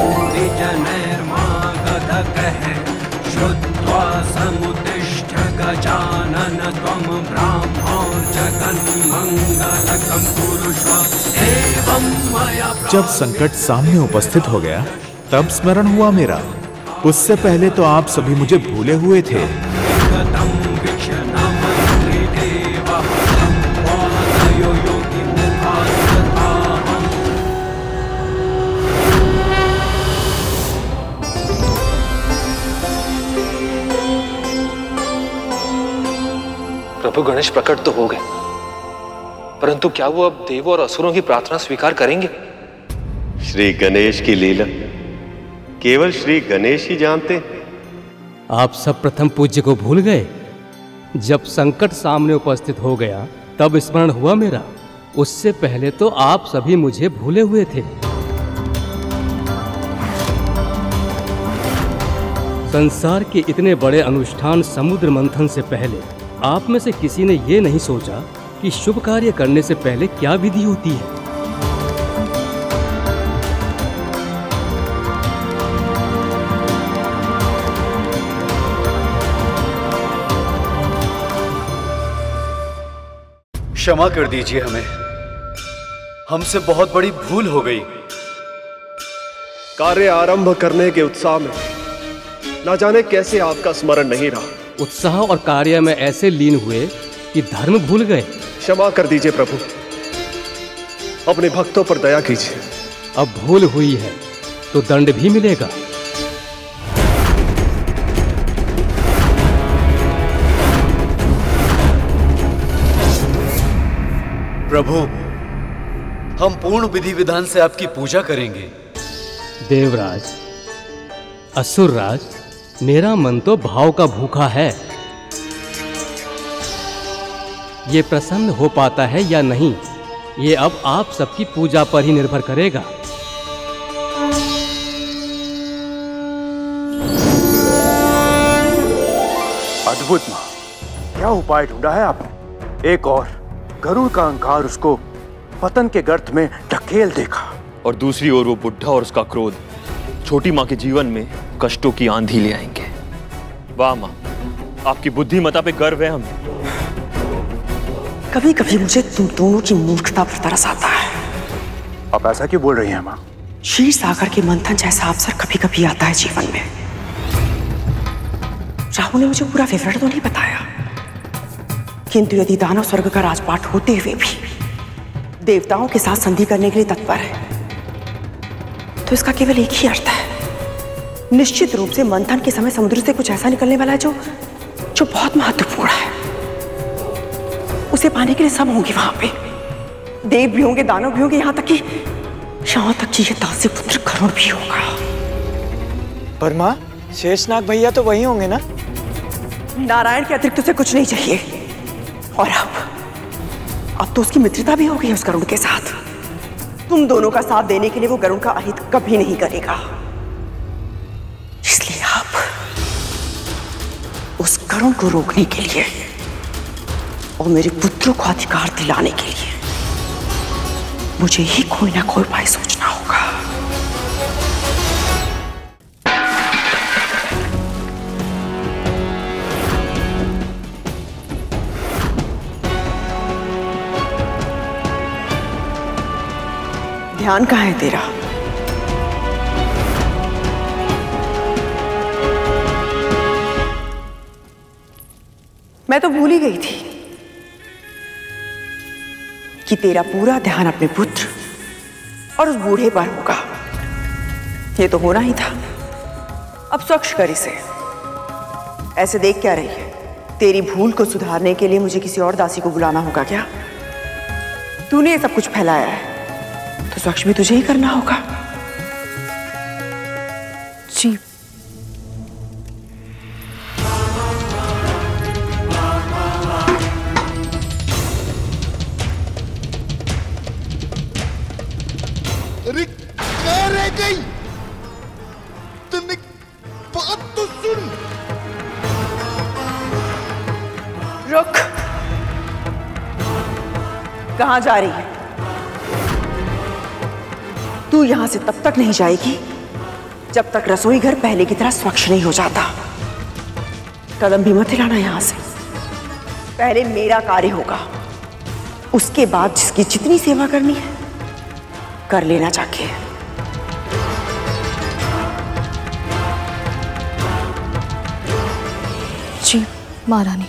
बन्दिजनैर्मागधकः श्रुत्वा समुत्तिष्ठ गजानन त्वं ब्राह्मोर्जगन्मङ्गलकं कुरुष्व। एवं मया। जब संकट सामने उपस्थित हो गया तब स्मरण हुआ मेरा। उससे पहले तो आप सभी मुझे भूले हुए थे। प्रभु गणेश प्रकट तो हो गए, परंतु क्या वो अब देवों और असुरों की प्रार्थना स्वीकार करेंगे? श्री गणेश की लीला केवल श्री गणेश ही जानते। आप सब प्रथम पूज्य को भूल गए। जब संकट सामने उपस्थित हो गया तब स्मरण हुआ मेरा। उससे पहले तो आप सभी मुझे भूले हुए थे। संसार के इतने बड़े अनुष्ठान समुद्र मंथन से पहले आप में से किसी ने ये नहीं सोचा कि शुभ कार्य करने से पहले क्या विधि होती है। क्षमा कर दीजिए हमें, हमसे बहुत बड़ी भूल हो गई। कार्य आरंभ करने के उत्साह में ना जाने कैसे आपका स्मरण नहीं रहा। उत्साह और कार्य में ऐसे लीन हुए कि धर्म भूल गए। क्षमा कर दीजिए प्रभु, अपने भक्तों पर दया कीजिए। अब भूल हुई है तो दंड भी मिलेगा। प्रभु, हम पूर्ण विधि विधान से आपकी पूजा करेंगे। देवराज, असुरराज, मेरा मन तो भाव का भूखा है। ये प्रसन्न हो पाता है या नहीं, ये अब आप सबकी पूजा पर ही निर्भर करेगा। अद्भुत मां, क्या उपाय ढूंढा है आपने? एक और गरुड़ का अहंकार उसको पतन के गर्त में ढकेल देखा, और दूसरी ओर वो बुढ़ा और उसका क्रोध छोटी माँ के जीवन में कष्टों की आंधी ले आएंगे। वाह माँ, आपकी बुद्धिमता पे गर्व है हमें। कभी कभी मुझे तुम दोनों की मूर्खता पर तरस आता है। आप ऐसा क्यों बोल रही हैं माँ? क्षीर सागर के मंथन जैसा अवसर कभी कभी आता है जीवन में। राहु ने मुझे पूरा विवरण तो नहीं बताया, किंतु यदि दानव स्वर्ग का राजपाट होते हुए भी देवताओं के साथ संधि करने के लिए तत्पर है, तो इसका केवल एक ही अर्थ है। निश्चित रूप से मंथन के समय समुद्र से कुछ ऐसा निकलने वाला है जो जो बहुत महत्वपूर्ण है। उसे पाने के लिए सब होंगे वहां पे, देव भी होंगे, दानव भी होंगे, यहां तक कि यहां तक कि ये दासी पुत्र गरुड़ भी होगा। पर माँ, शेषनाग भैया तो वही होंगे ना? नारायण के अतिरिक्त उसे कुछ नहीं चाहिए। और अब अब तो उसकी मित्रता भी हो गई उस गरुड़ के साथ। तुम दोनों का साथ देने के लिए वो गरुड़ का अहित कभी नहीं करेगा। इसलिए अब उस गरुड़ को रोकने के लिए और मेरे पुत्रों को अधिकार दिलाने के लिए मुझे ही कोई ना कोई उपाय सोचना होगा। ध्यान कहाँ है तेरा? मैं तो भूल ही गई थी कि तेरा पूरा ध्यान अपने पुत्र और उस बूढ़े पर होगा। ये तो होना ही था। अब स्वच्छ कर इसे। ऐसे देख क्या रही है? तेरी भूल को सुधारने के लिए मुझे किसी और दासी को बुलाना होगा क्या? तूने ये सब कुछ फैलाया है तो स्वच्छ भी तुझे ही करना होगा। जी। अरे कहाँ रह गई? तुमने बात तो सुन। रुक। कहाँ जा रही है? तू यहां से तब तक नहीं जाएगी जब तक रसोई घर पहले की तरह स्वच्छ नहीं हो जाता। कदम भी मत हिलाना यहां से। पहले मेरा कार्य होगा, उसके बाद जिसकी जितनी सेवा करनी है कर लेना चाहिए। जी महारानी।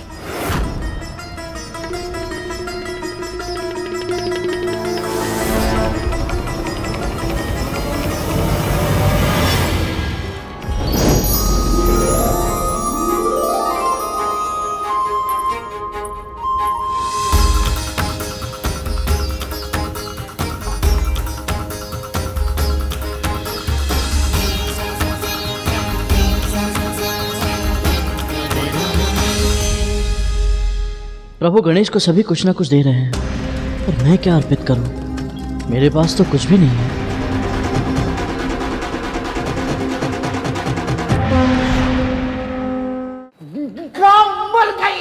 प्रभु गणेश को सभी कुछ ना कुछ दे रहे हैं, पर मैं क्या अर्पित करूं? मेरे पास तो कुछ भी नहीं है। गांव मर गई।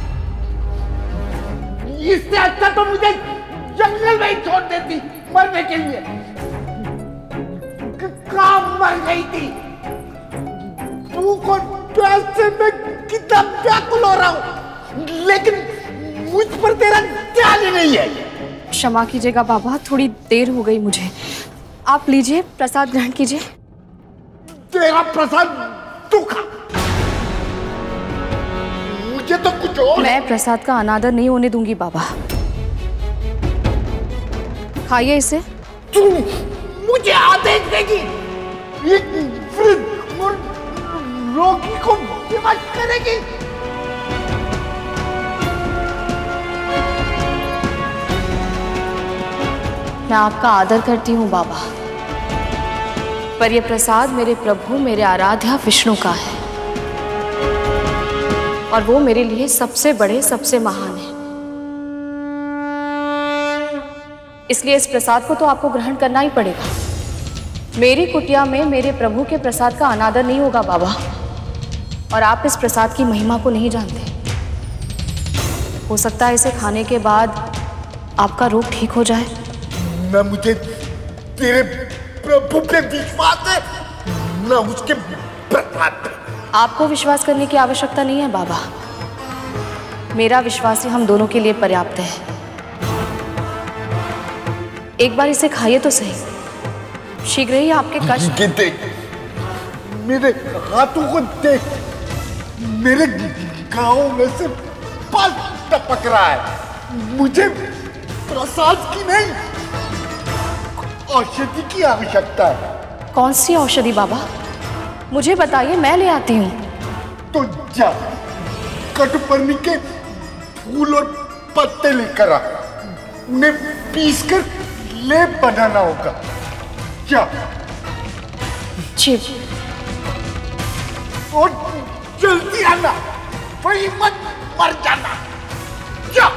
इससे अच्छा तो मुझे जंगल में ही छोड़ देती मरने के लिए। गांव मर गई थी। भूख और प्यास से मैं कितना व्याकुल हो रहा हूं, लेकिन मुझ पर तेरा ध्यान ही नहीं है। क्षमा कीजिएगा बाबा, थोड़ी देर हो गई मुझे। आप लीजिए प्रसाद ग्रहण कीजिए। तेरा प्रसाद तू खा, मुझे तो कुछ और। मैं प्रसाद का अनादर नहीं होने दूंगी बाबा। खाइए इसे। तू मुझे आदेश देगी? एक वृद्ध और रोगी को विवश करेगी? मैं आपका आदर करती हूँ बाबा, पर यह प्रसाद मेरे प्रभु मेरे आराध्य विष्णु का है और वो मेरे लिए सबसे बड़े सबसे महान है। इसलिए इस प्रसाद को तो आपको ग्रहण करना ही पड़ेगा। मेरी कुटिया में मेरे प्रभु के प्रसाद का अनादर नहीं होगा बाबा, और आप इस प्रसाद की महिमा को नहीं जानते। हो सकता है इसे खाने के बाद आपका रोग ठीक हो जाए। न मुझे तेरे प्रभु पे विश्वास है, न उसके प्रसाद पे। आपको विश्वास करने की आवश्यकता नहीं है बाबा। मेरा विश्वास ही हम दोनों के लिए पर्याप्त है। एक बार इसे खाइए तो सही, शीघ्र ही आपके कष्ट। देख, मेरे हाथों को देख, मेरे गांव में से पाल टपक रहा है। मुझे प्रसाद की नहीं, औषधि की आवश्यकता है। कौन सी औषधि बाबा? मुझे बताइए, मैं ले आती हूँ। तो जा, कटपर्णी के फूल और पत्ते लेकर आ, उन्हें पीसकर लेप बनाना होगा। जा। जी। और जल्दी आना, वही मत मर जाना। जा।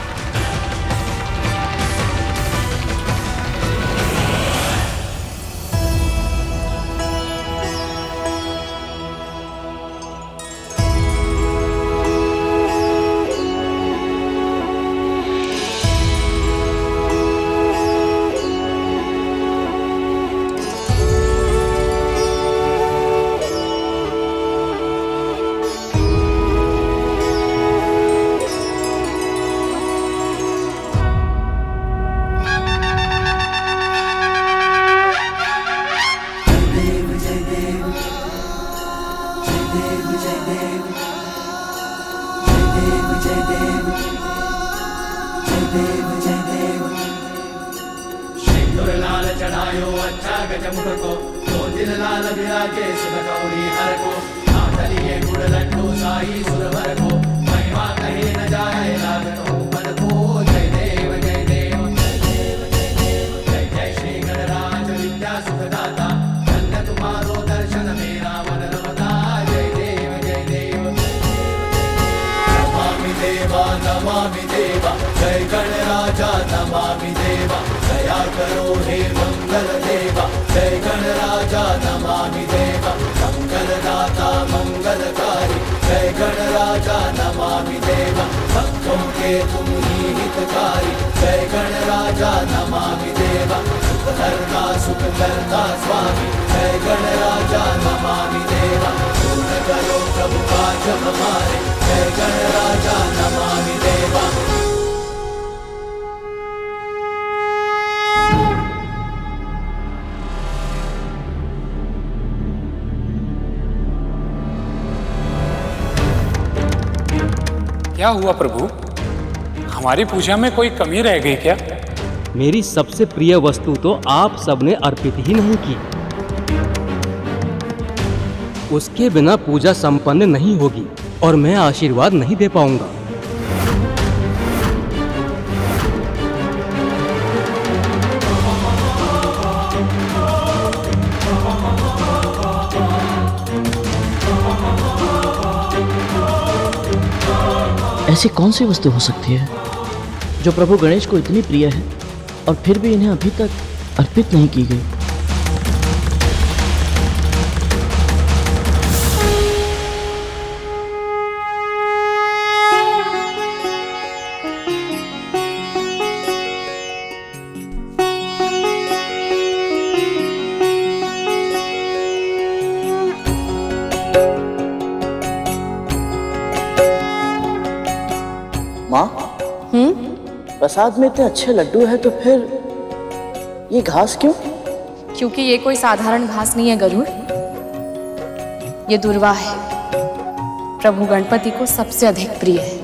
क्या हुआ प्रभु? हमारी पूजा में कोई कमी रह गई क्या? मेरी सबसे प्रिय वस्तु तो आप सबने अर्पित ही नहीं की। उसके बिना पूजा संपन्न नहीं होगी और मैं आशीर्वाद नहीं दे पाऊंगा। ऐसी कौन सी वस्तु हो सकती है जो प्रभु गणेश को इतनी प्रिय है और फिर भी इन्हें अभी तक अर्पित नहीं की गई? प्रसाद में इतने अच्छे लड्डू है तो फिर ये घास क्यों? क्योंकि ये कोई साधारण घास नहीं है गरुड़, ये दुर्वा है, प्रभु गणपति को सबसे अधिक प्रिय है।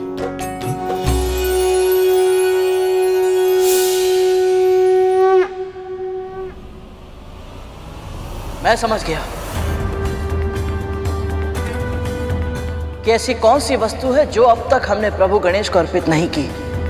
मैं समझ गया कि ऐसी कौन सी वस्तु है जो अब तक हमने प्रभु गणेश को अर्पित नहीं की।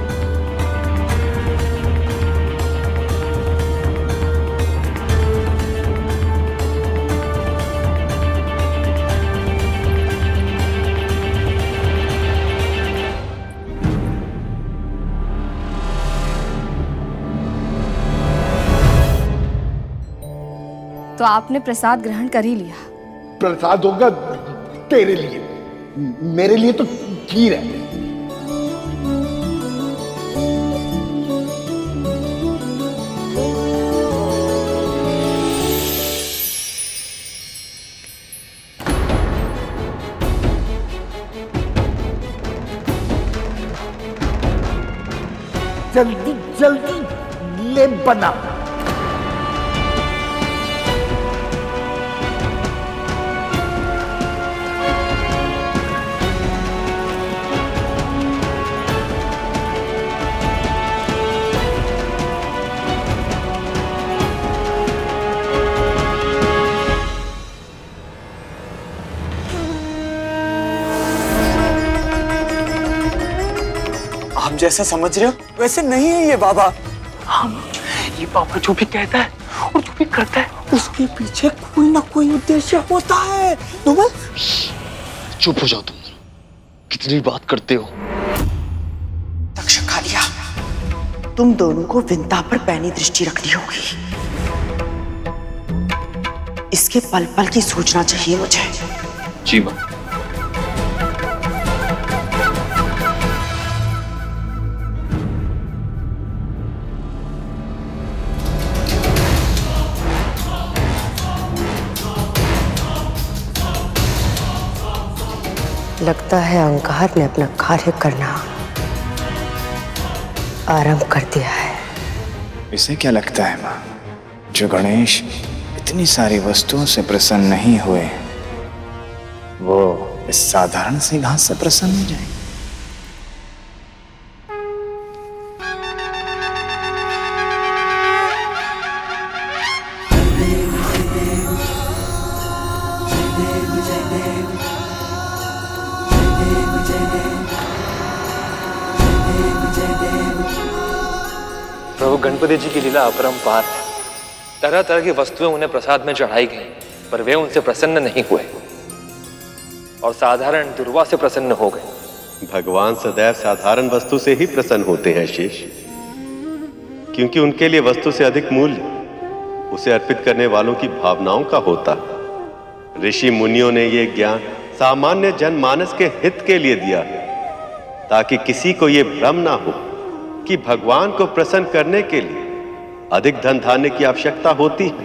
तो आपने प्रसाद ग्रहण कर ही लिया। प्रसाद होगा तेरे लिए, मेरे लिए तो खीर है। जल्दी जल्दी ले बना। आप जैसा समझ रहे हो वैसे नहीं है ये बाबा। हम ये बाबा जो भी कहता है और जो भी करता है उसके पीछे कोई ना कोई उद्देश्य होता है। नोबल चुप हो जाओ तुम, कितनी बात करते हो। तक्षक कालिया, तुम दोनों को विंता पर पैनी दृष्टि रखनी होगी। इसके पल पल की सूचना चाहिए मुझे। जी मां। लगता है अहंकार ने अपना कार्य करना आरंभ कर दिया है। इसे क्या लगता है माँ, जो गणेश इतनी सारी वस्तुओं से प्रसन्न नहीं हुए वो इस साधारण सी घास से प्रसन्न हो जाए? प्रभु गणपति जी की लीला अपरंपार है। तरह तरह की वस्तुएं उन्हें प्रसाद में चढ़ाई गई, पर वे उनसे प्रसन्न नहीं हुए और साधारण दुर्वा से प्रसन्न हो गए। भगवान सदैव साधारण वस्तु से ही प्रसन्न होते हैं शेष, क्योंकि उनके लिए वस्तु से अधिक मूल्य उसे अर्पित करने वालों की भावनाओं का होता। ऋषि मुनियों ने यह ज्ञान सामान्य जनमानस के हित के लिए दिया, ताकि किसी को यह भ्रम ना हो कि भगवान को प्रसन्न करने के लिए अधिक धन धान्य की आवश्यकता होती है।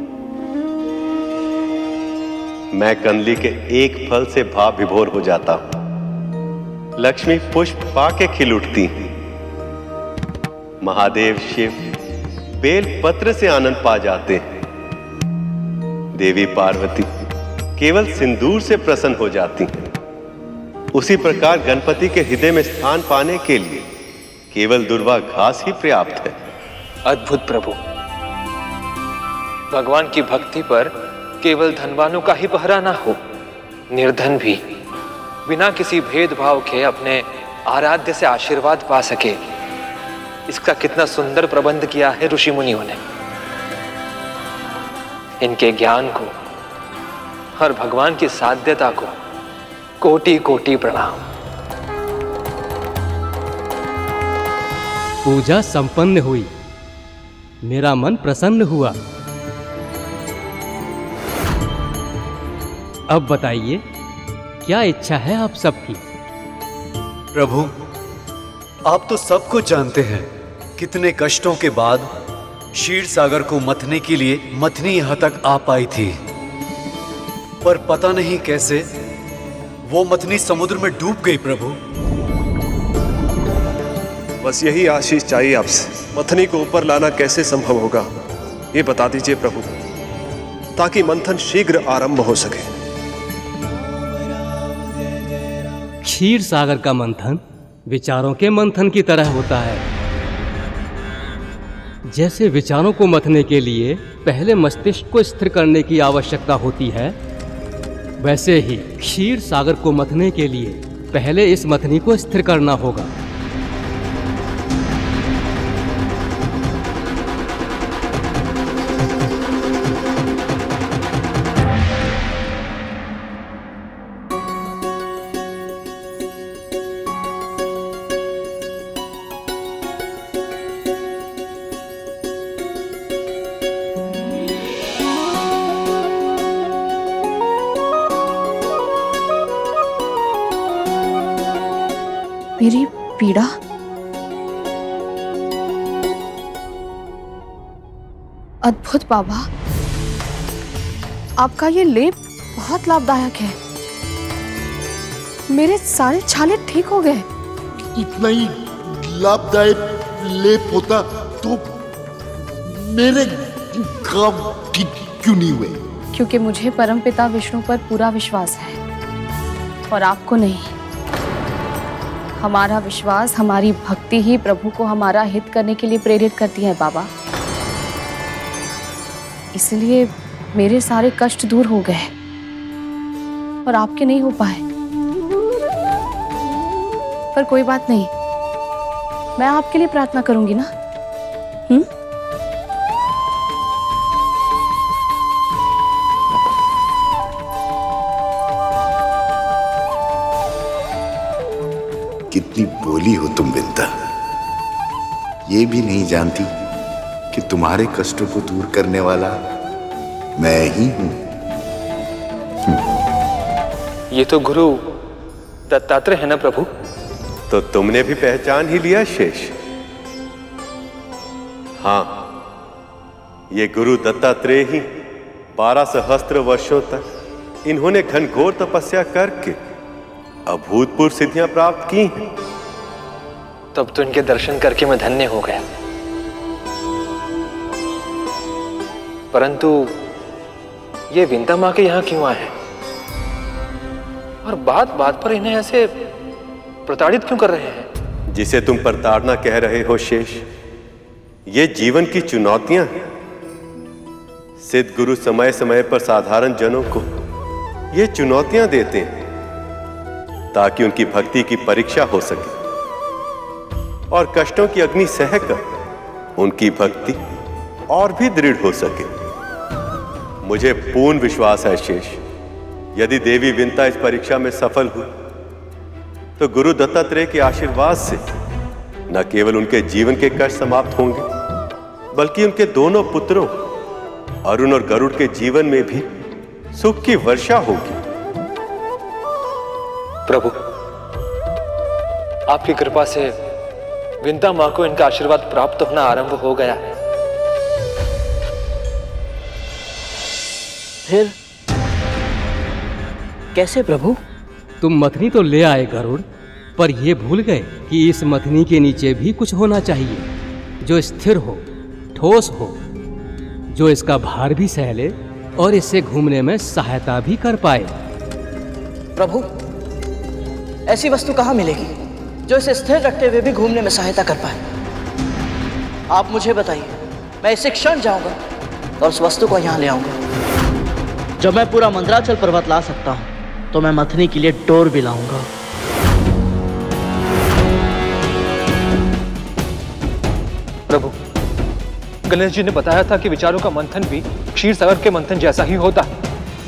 मैं कंदली के एक फल से भाव विभोर हो जाता हूं। लक्ष्मी पुष्प पाके खिल उठती हैं। महादेव शिव बेल पत्र से आनंद पा जाते हैं। देवी पार्वती केवल सिंदूर से प्रसन्न हो जाती हैं। उसी प्रकार गणपति के हृदय में स्थान पाने के लिए केवल दुर्वा घास ही पर्याप्त है। अद्भुत प्रभु, भगवान की भक्ति पर केवल धनवानों का ही पहरा ना हो, निर्धन भी बिना किसी भेदभाव के अपने आराध्य से आशीर्वाद पा सके। इसका कितना सुंदर प्रबंध किया है ऋषि मुनियों ने। इनके ज्ञान को और भगवान की साध्यता को कोटि कोटि प्रणाम। पूजा संपन्न हुई, मेरा मन प्रसन्न हुआ। अब बताइए क्या इच्छा है आप सबकी? प्रभु, आप तो सब कुछ जानते हैं। कितने कष्टों के बाद क्षीर सागर को मथने के लिए मथनी यहां तक आ पाई थी, पर पता नहीं कैसे वो मथनी समुद्र में डूब गई। प्रभु, बस यही आशीष चाहिए आपसे। मथनी को ऊपर लाना कैसे संभव होगा ये बता दीजिए प्रभु, ताकि मंथन शीघ्र आरंभ हो सके। क्षीर सागर का मंथन विचारों के मंथन की तरह होता है। जैसे विचारों को मथने के लिए पहले मस्तिष्क को स्थिर करने की आवश्यकता होती है, वैसे ही क्षीर सागर को मथने के लिए पहले इस मथनी को स्थिर करना होगा। मेरी पीड़ा? अद्भुत बाबा, आपका ये लेप बहुत लाभदायक है। मेरे सारे छाले ठीक हो गए। इतना ही लाभदायक लेप होता तो मेरे काम क्यों नहीं हुए? क्योंकि मुझे परमपिता विष्णु पर पूरा विश्वास है और आपको नहीं। हमारा विश्वास, हमारी भक्ति ही प्रभु को हमारा हित करने के लिए प्रेरित करती है बाबा। इसलिए मेरे सारे कष्ट दूर हो गए और आपके नहीं हो पाए। पर कोई बात नहीं, मैं आपके लिए प्रार्थना करूंगी ना। हम्म? कितनी बोली हो तुम विंता, ये भी नहीं जानती कि तुम्हारे कष्टों को दूर करने वाला मैं ही हूं। ये तो गुरु दत्तात्रेय है ना प्रभु? तो तुमने भी पहचान ही लिया शेष। हाँ, ये गुरु दत्तात्रेय ही बारह सहस्त्र वर्षों तक इन्होंने घनघोर तपस्या करके अभूतपूर्व सिद्धियां प्राप्त की हैं। तब तो इनके दर्शन करके मैं धन्य हो गया। परंतु ये विंता माँ के यहाँ क्यों आए हैं? और बात बात पर इन्हें ऐसे प्रताड़ित क्यों कर रहे हैं? जिसे तुम प्रताड़ना कह रहे हो शेष, ये जीवन की चुनौतियां हैं। सिद्ध गुरु समय समय पर साधारण जनों को ये चुनौतियां देते हैं ताकि उनकी भक्ति की परीक्षा हो सके और कष्टों की अग्नि सहकर उनकी भक्ति और भी दृढ़ हो सके। मुझे पूर्ण विश्वास है शेष, यदि देवी विंता इस परीक्षा में सफल हुई तो गुरु दत्तात्रेय के आशीर्वाद से न केवल उनके जीवन के कष्ट समाप्त होंगे, बल्कि उनके दोनों पुत्रों अरुण और गरुड़ के जीवन में भी सुख की वर्षा होगी। प्रभु, आपकी कृपा से विंता माँ को इनका आशीर्वाद प्राप्त होना आरंभ हो गया है। फिर कैसे प्रभु? तुम मथनी तो ले आए गरुड़, पर यह भूल गए कि इस मथनी के नीचे भी कुछ होना चाहिए जो स्थिर हो, ठोस हो, जो इसका भार भी सह ले और इससे घूमने में सहायता भी कर पाए। प्रभु, ऐसी वस्तु कहाँ मिलेगी जो इसे स्थिर रखते हुए भी घूमने में सहायता कर पाए? आप मुझे बताइए, मैं इसे क्षण जाऊंगा और उस वस्तु को यहाँ ले आऊंगा। जब मैं पूरा मंदराचल पर्वत ला सकता हूँ तो मैं मथनी के लिए डोर भी लाऊंगा। प्रभु, गणेश जी ने बताया था कि विचारों का मंथन भी क्षीर सागर के मंथन जैसा ही होता है।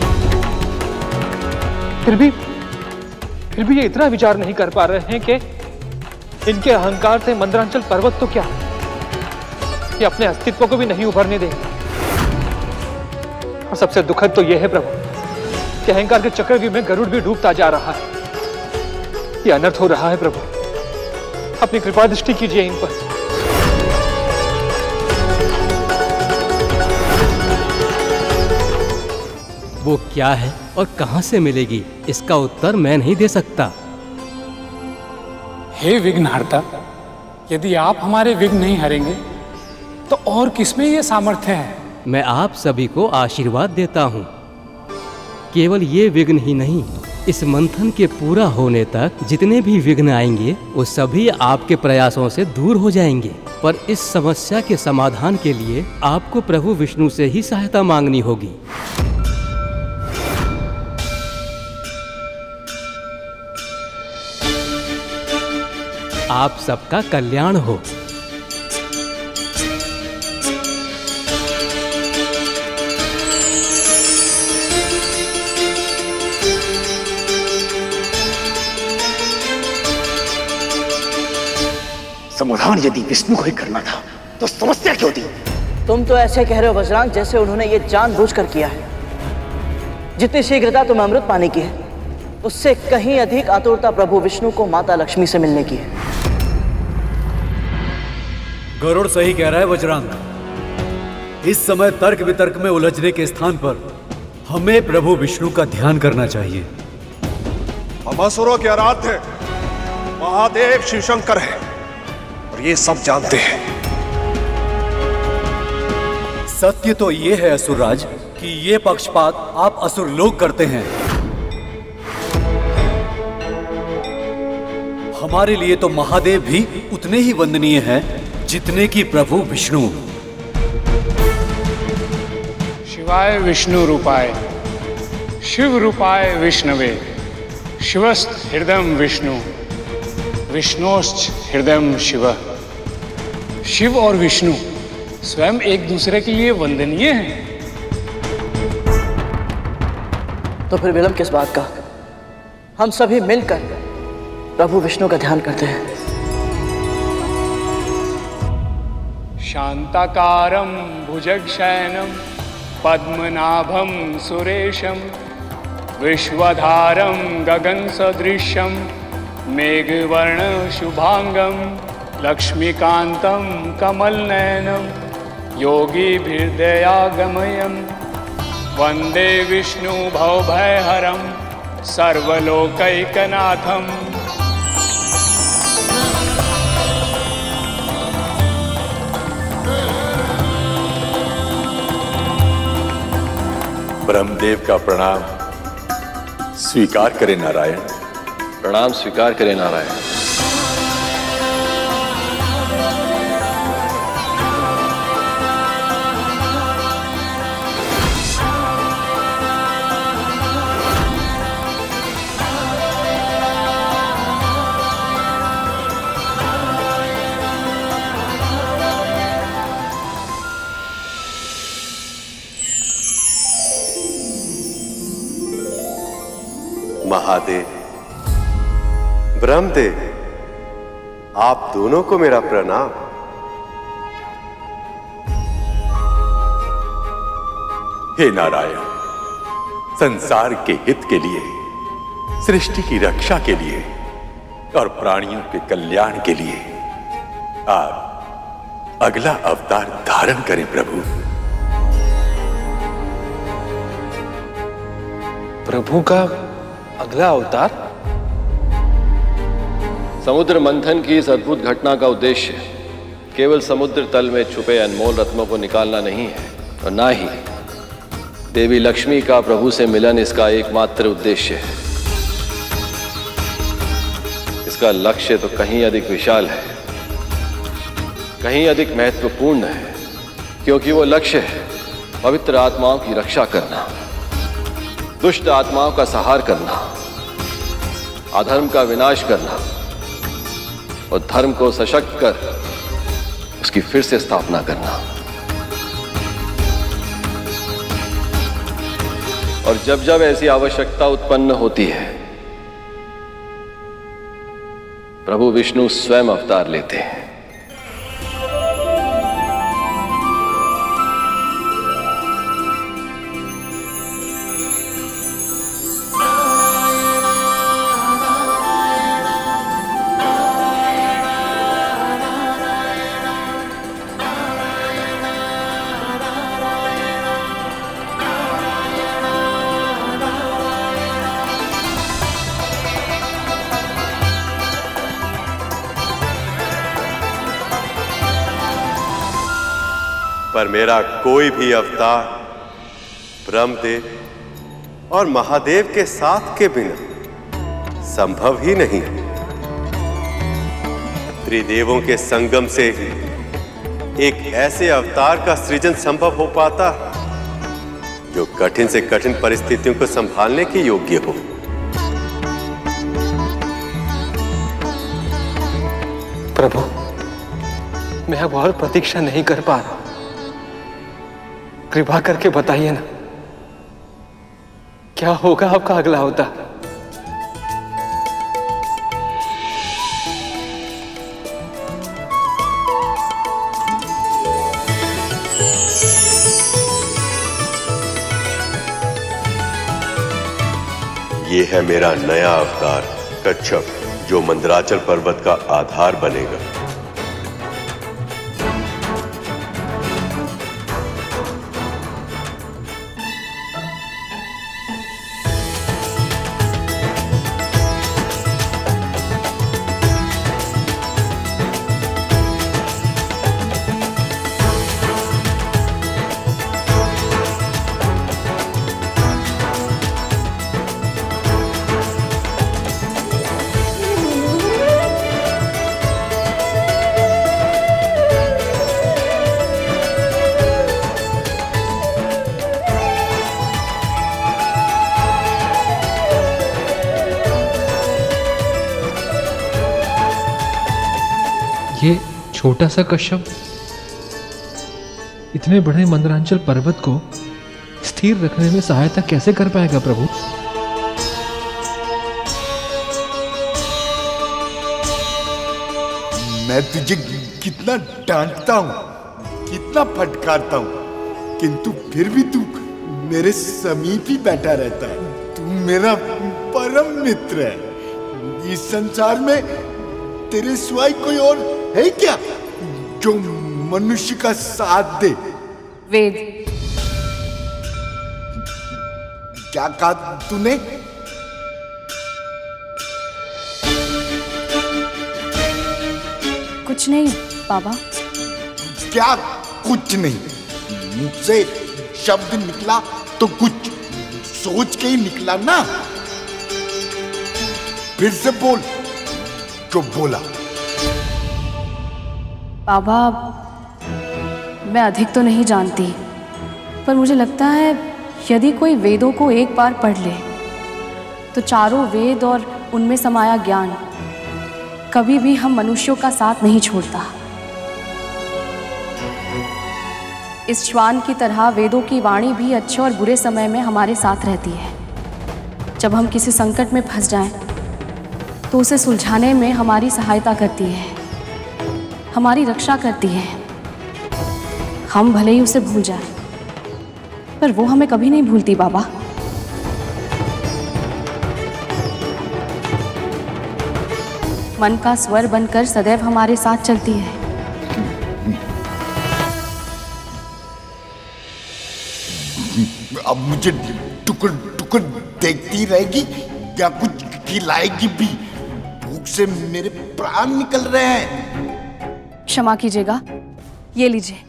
फिर भी फिर भी ये इतना विचार नहीं कर पा रहे हैं कि इनके अहंकार से मंदराचल पर्वत तो क्या, ये अपने अस्तित्व को भी नहीं उभरने देंगे। और सबसे दुखद तो यह है प्रभु कि अहंकार के चक्रव्यूह में गरुड़ भी डूबता जा रहा है। ये अनर्थ हो रहा है प्रभु, अपनी कृपा दृष्टि कीजिए इन पर। वो क्या है और कहां से मिलेगी, इसका उत्तर मैं नहीं दे सकता। हे विघ्नहर्ता, यदि आप हमारे विघ्न नहीं हरेंगे तो और किसमें ये सामर्थ्य है? मैं आप सभी को आशीर्वाद देता हूँ। केवल ये विघ्न ही नहीं, इस मंथन के पूरा होने तक जितने भी विघ्न आएंगे वो सभी आपके प्रयासों से दूर हो जाएंगे। पर इस समस्या के समाधान के लिए आपको प्रभु विष्णु से ही सहायता मांगनी होगी। आप सबका कल्याण हो। समाधान यदि विष्णु को ही करना था तो समस्या क्यों थी? तुम तो ऐसे कह रहे हो बजरंग जैसे उन्होंने ये जानबूझकर किया है। जितनी शीघ्रता तुम्हें अमृत पाने की है उससे कहीं अधिक आतुरता प्रभु विष्णु को माता लक्ष्मी से मिलने की है। गरुड़ सही कह रहा है बजरंग। इस समय तर्क वितर्क में उलझने के स्थान पर हमें प्रभु विष्णु का ध्यान करना चाहिए। हम असुरों के आराध्य महादेव शिव शंकर है। और ये सब जानते हैं। सत्य तो ये है असुरराज कि ये पक्षपात आप असुर लोग करते हैं। हमारे लिए तो महादेव भी उतने ही वंदनीय हैं जितने कि प्रभु विष्णु। शिवाय विष्णु रूपाय शिव रूपाय विष्णवे शिवस्त हृदय विष्णु विष्णोश्च हृदय शिव। शिव और विष्णु स्वयं एक दूसरे के लिए वंदनीय हैं। तो फिर विलंब किस बात का? हम सभी मिलकर प्रभु विष्णु का ध्यान करते हैं। शांताकारं भुजगशयनं पद्मनाभं सुरेशं विश्वधारं गगनसदृशं मेघवर्ण शुभांगं लक्ष्मीकान्तं कमलनयनं योगीभिर्दयागमयं वन्दे विष्णु भवभयहरं सर्वलोकैकनाथं। ब्रह्मदेव का प्रणाम स्वीकार करें नारायण। प्रणाम स्वीकार करें नारायण। महादेव, ब्रह्मदेव, आप दोनों को मेरा प्रणाम। हे नारायण, संसार के हित के लिए, सृष्टि की रक्षा के लिए और प्राणियों के कल्याण के लिए आप अगला अवतार धारण करें प्रभु। प्रभु का अगला अवतार? समुद्र मंथन की इस अद्भुत घटना का उद्देश्य केवल समुद्र तल में छुपे अनमोल रत्नों को निकालना नहीं है और ना ही देवी लक्ष्मी का प्रभु से मिलन इसका एकमात्र उद्देश्य है। इसका लक्ष्य तो कहीं अधिक विशाल है, कहीं अधिक महत्वपूर्ण है, क्योंकि वो लक्ष्य है पवित्र आत्माओं की रक्षा करना, दुष्ट आत्माओं का संहार करना, अधर्म का विनाश करना और धर्म को सशक्त कर उसकी फिर से स्थापना करना। और जब जब ऐसी आवश्यकता उत्पन्न होती है प्रभु विष्णु स्वयं अवतार लेते हैं। पर मेरा कोई भी अवतार ब्रह्मदेव और महादेव के साथ के बिना संभव ही नहीं। त्रिदेवों के संगम से ही एक ऐसे अवतार का सृजन संभव हो पाता जो कठिन से कठिन परिस्थितियों को संभालने के योग्य हो। प्रभु, मैं अब और प्रतीक्षा नहीं कर पा रहा, कृपा करके बताइए ना क्या होगा आपका अगला अवतार। ये है मेरा नया अवतार कच्छप, जो मंदराचल पर्वत का आधार बनेगा। ये छोटा सा कश्यप इतने बड़े मंदरांचल पर्वत को स्थिर रखने में सहायता कैसे कर पाएगा प्रभु? मैं तुझे कितना डांटता हूँ, कितना फटकारता हूँ, किंतु फिर भी तू मेरे समीप ही बैठा रहता है। तू मेरा परम मित्र है। इस संसार में तेरे सिवाय कोई और है क्या जो मनुष्य का साथ दे? वेद। क्या कहा तूने? कुछ नहीं बाबा। क्या कुछ नहीं? मुझसे शब्द निकला तो कुछ सोच के ही निकला ना। फिर से बोल जो बोला। बाबा मैं अधिक तो नहीं जानती, पर मुझे लगता है यदि कोई वेदों को एक बार पढ़ ले तो चारों वेद और उनमें समाया ज्ञान कभी भी हम मनुष्यों का साथ नहीं छोड़ता। इस श्वान की तरह वेदों की वाणी भी अच्छे और बुरे समय में हमारे साथ रहती है। जब हम किसी संकट में फंस जाएं, तो उसे सुलझाने में हमारी सहायता करती है, हमारी रक्षा करती है। हम भले ही उसे भूल जाएं, पर वो हमें कभी नहीं भूलती बाबा। मन का स्वर बनकर सदैव हमारे साथ चलती है। अब मुझे टुकड़ टुकड़ देखती रहेगी या कुछ खिलाएगी भी? भूख से मेरे प्राण निकल रहे हैं। क्षमा कीजिएगा, ये लीजिए।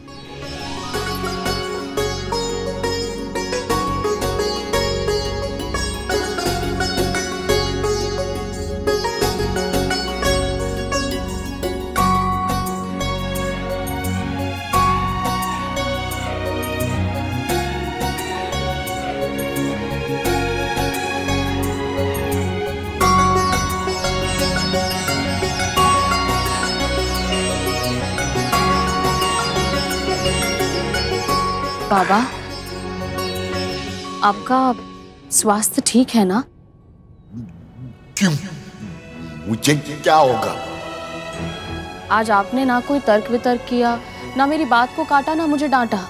बाबा आपका स्वास्थ्य ठीक है ना? क्यों? मुझे क्या होगा? आज आपने ना कोई तर्क वितर्क किया, ना मेरी बात को काटा, ना मुझे डांटा,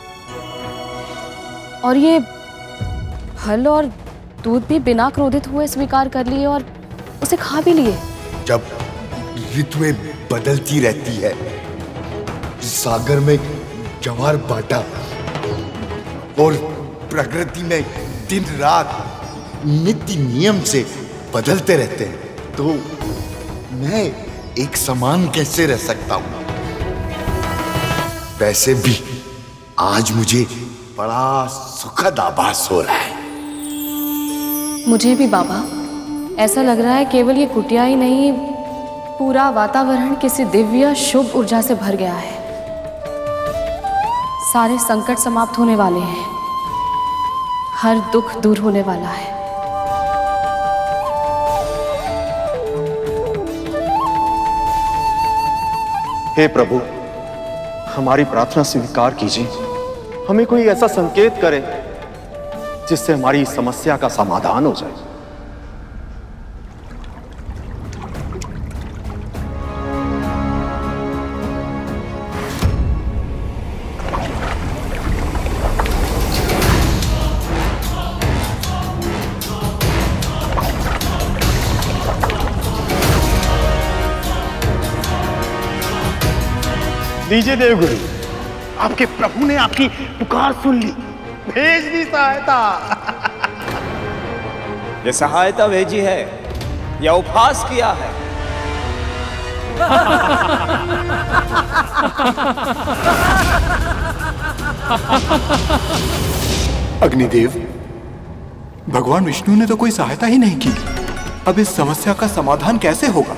और ये फल और दूध भी बिना क्रोधित हुए स्वीकार कर लिए और उसे खा भी लिए। जब ऋतुएं बदलती रहती है, सागर में ज्वार बाटा और प्रकृति में दिन रात नित्य नियम से बदलते रहते हैं, तो मैं एक समान कैसे रह सकता हूं? वैसे भी आज मुझे बड़ा सुखद आभास हो रहा है। मुझे भी बाबा ऐसा लग रहा है केवल ये कुटिया ही नहीं, पूरा वातावरण किसी दिव्य शुभ ऊर्जा से भर गया है। सारे संकट समाप्त होने वाले हैं, हर दुख दूर होने वाला है। हे प्रभु, हमारी प्रार्थना स्वीकार कीजिए। हमें कोई ऐसा संकेत करें जिससे हमारी समस्या का समाधान हो जाए। लीजिए देवगुरु, आपके प्रभु ने आपकी पुकार सुन ली, भेज दी सहायता। ये सहायता भेजी है या उपहास किया है? अग्निदेव, भगवान विष्णु ने तो कोई सहायता ही नहीं की। अब इस समस्या का समाधान कैसे होगा?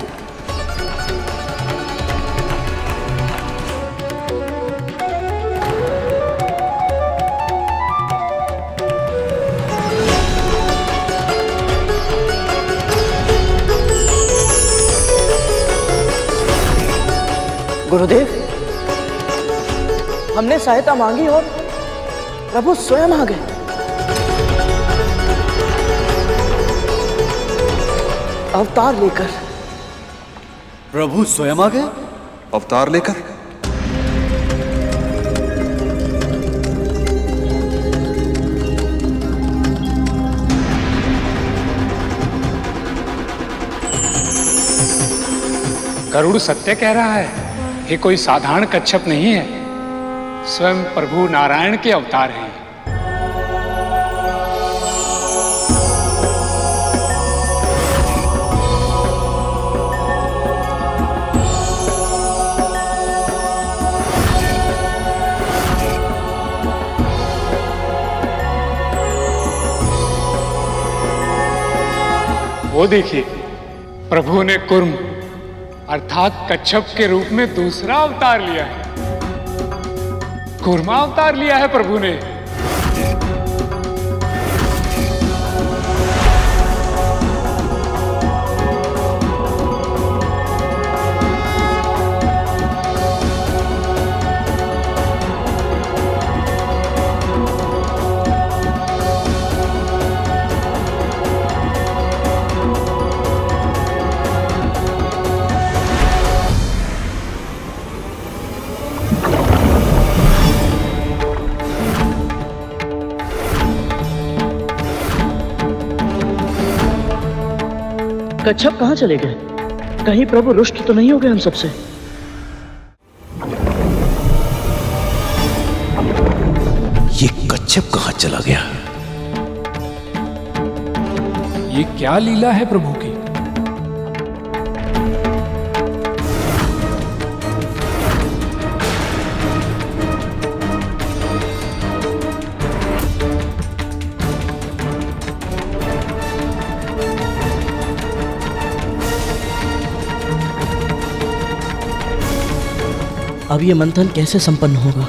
गुरुदेव, हमने सहायता मांगी और प्रभु स्वयं आ गए। अवतार लेकर। प्रभु स्वयं आ गए? अवतार लेकर? गरुड़ सत्य कह रहा है, ये कोई साधारण कच्छप नहीं है, स्वयं प्रभु नारायण के अवतार हैं। वो देखिए, प्रभु ने कुर्म अर्थात कच्छप के रूप में दूसरा अवतार लिया है। कुर्मा अवतार लिया है प्रभु ने। कच्छप कहाँ चले गए? कहीं प्रभु रुष्ट तो नहीं हो गए हम सबसे? ये कच्छप कहाँ चला गया? ये क्या लीला है प्रभु की? अब ये मंथन कैसे संपन्न होगा?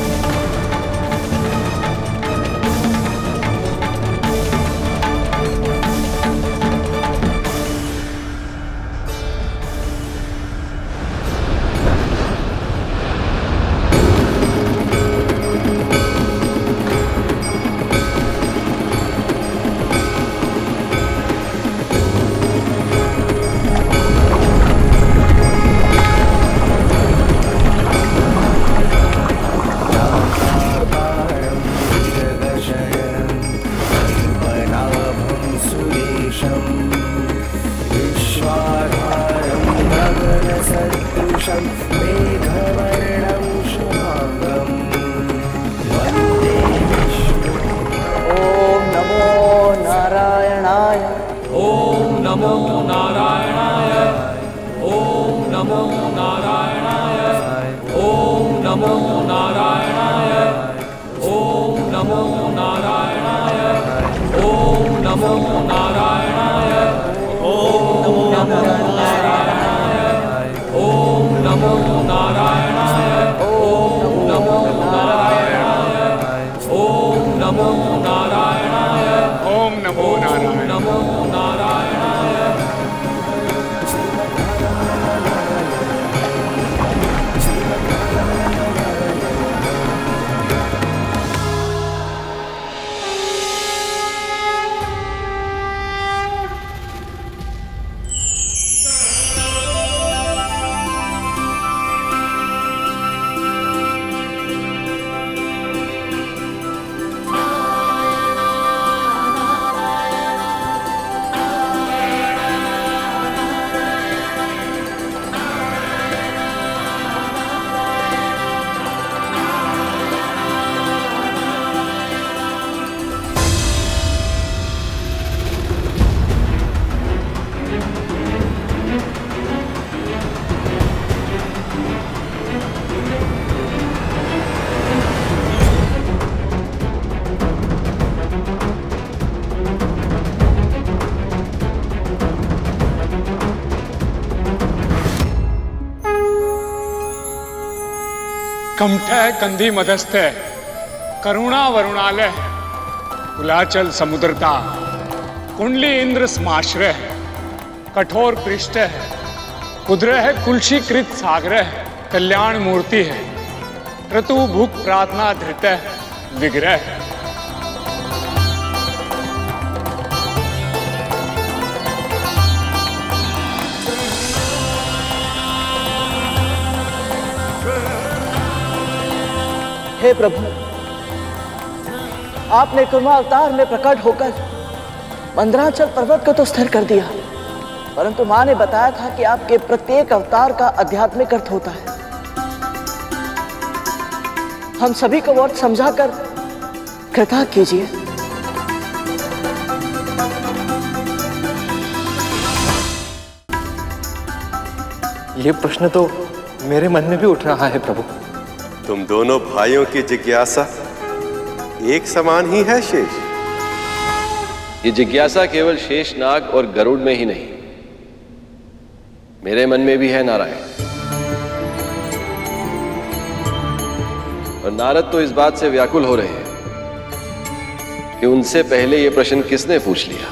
कमठः कंधी मदस्थः करुणा वरुणालय कुलाचल समुद्रता कुंडली इंद्र समाश्रय कठोर पृष्ठ कुद्र है कुलशीकृत सागर कल्याण मूर्ति है, क्रतु भुक प्रार्थना धृत विग्रह। हे प्रभु, आपने कुर्मा अवतार में प्रकट होकर मंदराचल पर्वत को तो स्थिर कर दिया, परंतु मां ने बताया था कि आपके प्रत्येक अवतार का आध्यात्मिक अर्थ होता है। हम सभी को वो समझाकर कृपा कीजिए। ये प्रश्न तो मेरे मन में भी उठ रहा है प्रभु। तुम दोनों भाइयों की जिज्ञासा एक समान ही है शेष। ये जिज्ञासा केवल शेषनाग और गरुड़ में ही नहीं, मेरे मन में भी है नारायण। और नारद तो इस बात से व्याकुल हो रहे हैं कि उनसे पहले ये प्रश्न किसने पूछ लिया।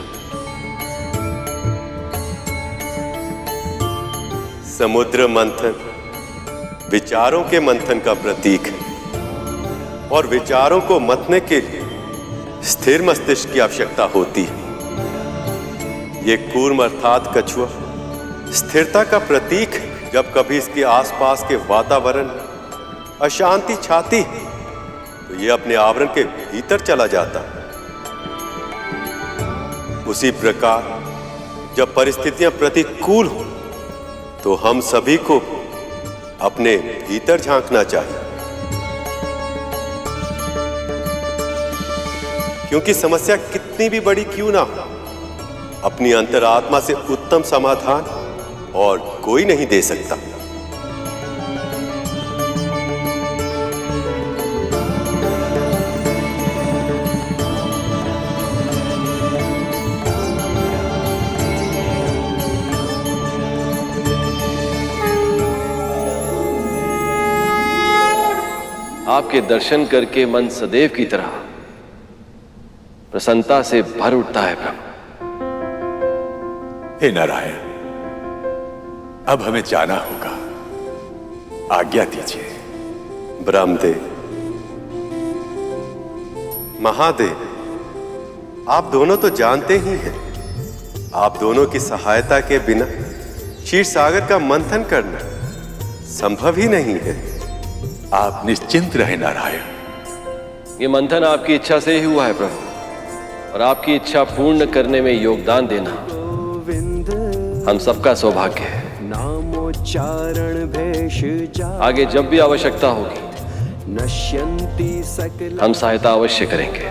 समुद्र मंथन विचारों के मंथन का प्रतीक है, और विचारों को मतने के लिए स्थिर मस्तिष्क की आवश्यकता होती है। ये कूर्म अर्थात कछुआ स्थिरता का प्रतीक है। जब कभी इसके आसपास के वातावरण अशांति छाती है तो ये अपने आवरण के भीतर चला जाता है। उसी प्रकार जब परिस्थितियां प्रतिकूल हो तो हम सभी को अपने भीतर झांकना चाहिए, क्योंकि समस्या कितनी भी बड़ी क्यों ना हो, अपनी अंतरात्मा से उत्तम समाधान और कोई नहीं दे सकता। आपके दर्शन करके मन सदैव की तरह प्रसन्नता से भर उठता है प्रभु। हे नारायण, अब हमें जाना होगा, आज्ञा दीजिए। ब्रह्मदेव, महादेव, आप दोनों तो जानते ही हैं, आप दोनों की सहायता के बिना क्षीर सागर का मंथन करना संभव ही नहीं है। आप निश्चिंत रहे नारायण। ये मंथन आपकी इच्छा से ही हुआ है प्रभु, और आपकी इच्छा पूर्ण करने में योगदान देना हम सबका सौभाग्य है। आगे जब भी आवश्यकता होगी हम सहायता अवश्य करेंगे।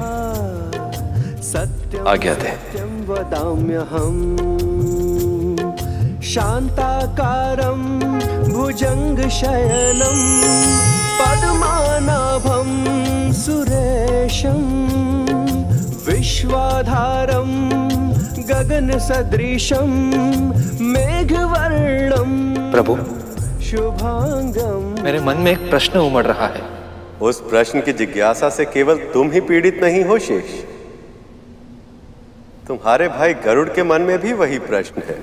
आज्ञा दें। शांताकारं भुजंग शयनं पद्मनाभं सुरेशं विश्वाधारं गगन सदृशं मेघवर्णं प्रभु, शुभांगम। मेरे मन में एक प्रश्न उमड़ रहा है। उस प्रश्न की जिज्ञासा से केवल तुम ही पीड़ित नहीं हो शेष, तुम्हारे भाई गरुड़ के मन में भी वही प्रश्न है।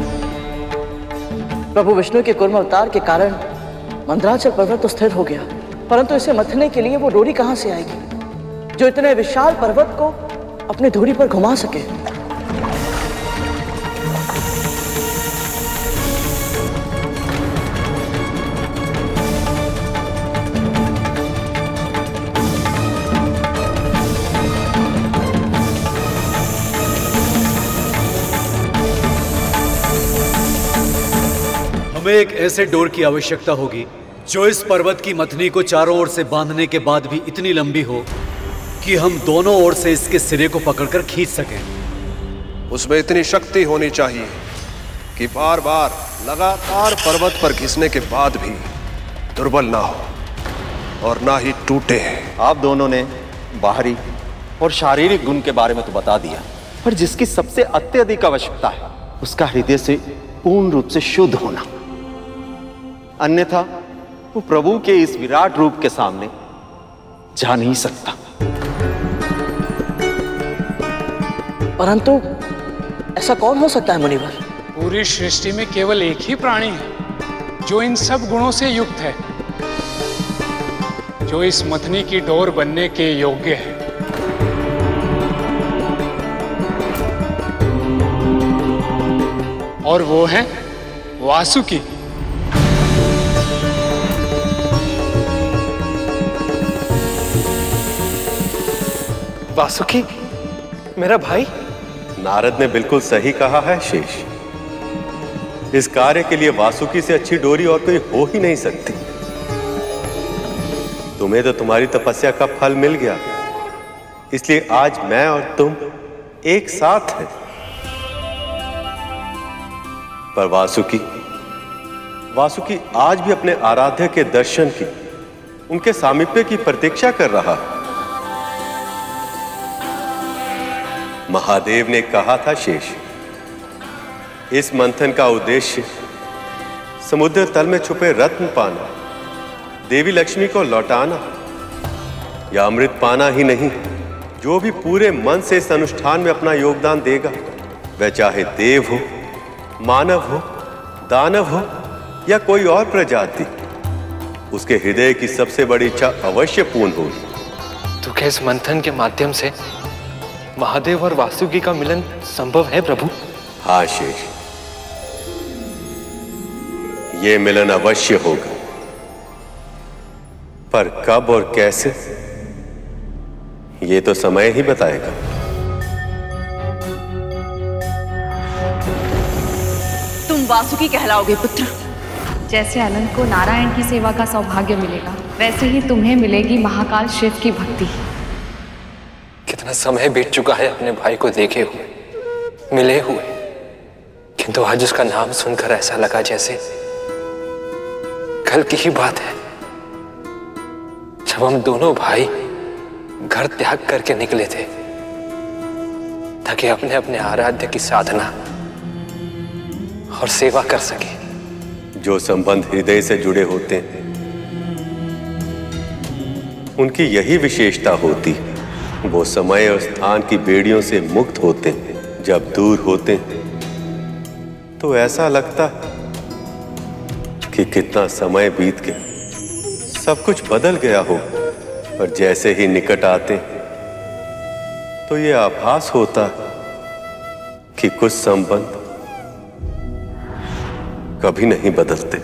प्रभु विष्णु के कूर्म अवतार के कारण मंदराचल पर्वत तो स्थिर हो गया, परंतु इसे मथने के लिए वो डोरी कहां से आएगी जो इतने विशाल पर्वत को अपनी धुरी पर घुमा सके। हमें एक ऐसे डोर की आवश्यकता होगी जो इस पर्वत की मथनी को चारों ओर से बांधने के बाद भी इतनी लंबी हो कि हम दोनों ओर से इसके सिरे को पकड़कर खींच सकें। उसमें इतनी शक्ति होनी चाहिए कि बार बार लगातार पर्वत पर घिसने के बाद भी दुर्बल ना हो और ना ही टूटे। आप दोनों ने बाहरी और शारीरिक गुण के बारे में तो बता दिया, पर जिसकी सबसे अत्यधिक आवश्यकता है उसका हृदय से पूर्ण रूप से शुद्ध होना, अन्यथा वो प्रभु के इस विराट रूप के सामने जा नहीं सकता। परंतु ऐसा कौन हो सकता है मुनिवर? पूरी सृष्टि में केवल एक ही प्राणी है जो इन सब गुणों से युक्त है, जो इस मथनी की डोर बनने के योग्य है। और वो है वासुकी। वासुकी, मेरा भाई? नारद ने बिल्कुल सही कहा है शेष। इस कार्य के लिए वासुकी से अच्छी डोरी और कोई हो ही नहीं सकती। तुम्हें तो तुम्हारी तपस्या का फल मिल गया, इसलिए आज मैं और तुम एक साथ हैं। पर वासुकी वासुकी आज भी अपने आराध्य के दर्शन की, उनके सामीप्य की प्रतीक्षा कर रहा है। महादेव ने कहा था शेष, इस मंथन का उद्देश्य समुद्र तल में छुपे रत्न पाना, देवी लक्ष्मी को लौटाना या अमृत पाना ही नहीं, जो भी पूरे मन से इस अनुष्ठान में अपना योगदान देगा, वह चाहे देव हो, मानव हो, दानव हो या कोई और प्रजाति, उसके हृदय की सबसे बड़ी इच्छा अवश्य पूर्ण होगी। तो क्या इस मंथन के माध्यम से महादेव और वासुकी का मिलन संभव है प्रभु? हाँ शेष, ये मिलन अवश्य होगा, पर कब और कैसे ये तो समय ही बताएगा। तुम वासुकी कहलाओगे पुत्र। जैसे अनंत को नारायण की सेवा का सौभाग्य मिलेगा, वैसे ही तुम्हें मिलेगी महाकाल शिव की भक्ति। कितना समय बीत चुका है अपने भाई को देखे हुए, मिले हुए, किंतु आज उसका नाम सुनकर ऐसा लगा जैसे कल की ही बात है, जब हम दोनों भाई घर त्याग करके निकले थे ताकि अपने अपने आराध्य की साधना और सेवा कर सके। जो संबंध हृदय से जुड़े होते हैं, उनकी यही विशेषता होती है। वो समय और स्थान की बेड़ियों से मुक्त होते हैं। जब दूर होते हैं तो ऐसा लगता है कि कितना समय बीत गया, सब कुछ बदल गया हो। पर जैसे ही निकट आते तो ये आभास होता कि कुछ संबंध कभी नहीं बदलते।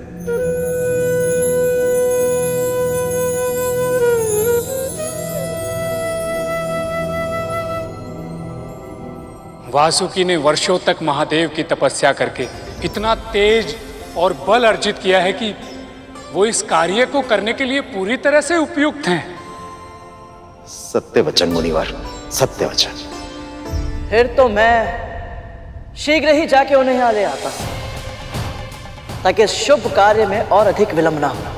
वासुकी ने वर्षों तक महादेव की तपस्या करके इतना तेज और बल अर्जित किया है कि वो इस कार्य को करने के लिए पूरी तरह से उपयुक्त हैं। सत्य वचन मुनिवर, सत्य वचन। फिर तो मैं शीघ्र ही जाके उन्हें यहाँ ले आता, ताकि इस शुभ कार्य में और अधिक विलंब ना हो।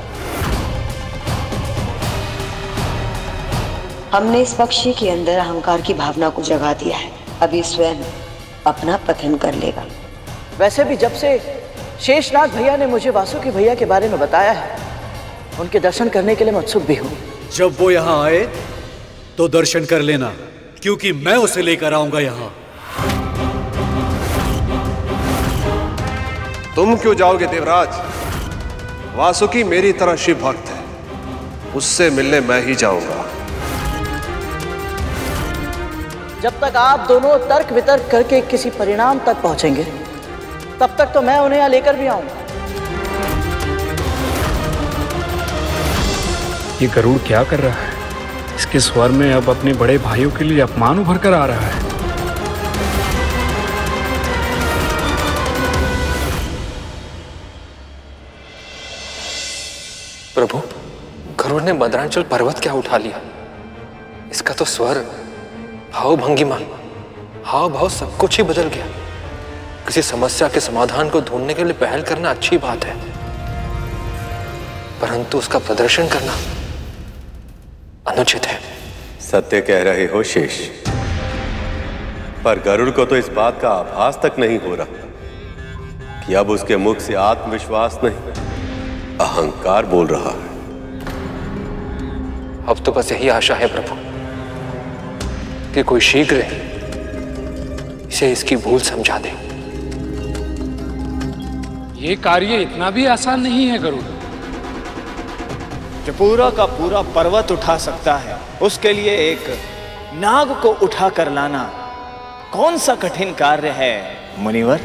हमने इस पक्षी के अंदर अहंकार की भावना को जगा दिया है, अभी स्वयं अपना पतन कर लेगा। वैसे भी जब से शेषनाग भैया ने मुझे वासुकी भैया के बारे में बताया है, उनके दर्शन करने के लिए मैं उत्सुक भी हूँ। जब वो यहाँ आए तो दर्शन कर लेना, क्योंकि मैं उसे लेकर आऊंगा यहाँ। तुम क्यों जाओगे देवराज? वासुकी मेरी तरह शिव भक्त है, उससे मिलने मैं ही जाऊंगा। जब तक आप दोनों तर्क वितर्क करके किसी परिणाम तक पहुंचेंगे, तब तक तो मैं उन्हें यहाँ लेकर भी आऊंगा। ये गरुड़ क्या कर रहा है? इसके स्वर में अब अपने बड़े भाइयों के लिए अपमान उभर कर आ रहा है। प्रभु, गरुड़ ने मदरांचल पर्वत क्या उठा लिया? इसका तो स्वर, भाव भंगिमा, हाव भाव सब कुछ ही बदल गया। किसी समस्या के समाधान को ढूंढने के लिए पहल करना अच्छी बात है, परंतु उसका प्रदर्शन करना अनुचित है। सत्य कह रहे हो शेष, पर गरुड़ को तो इस बात का आभास तक नहीं हो रहा कि अब उसके मुख से आत्मविश्वास नहीं, अहंकार बोल रहा है। अब तो बस यही आशा है प्रभु कि कोई शीघ्र इसे इसकी भूल समझा दे। ये कार्य इतना भी आसान नहीं है गरुड़। जो पूरा का पूरा पर्वत उठा सकता है, उसके लिए एक नाग को उठा कर लाना कौन सा कठिन कार्य है मुनिवर?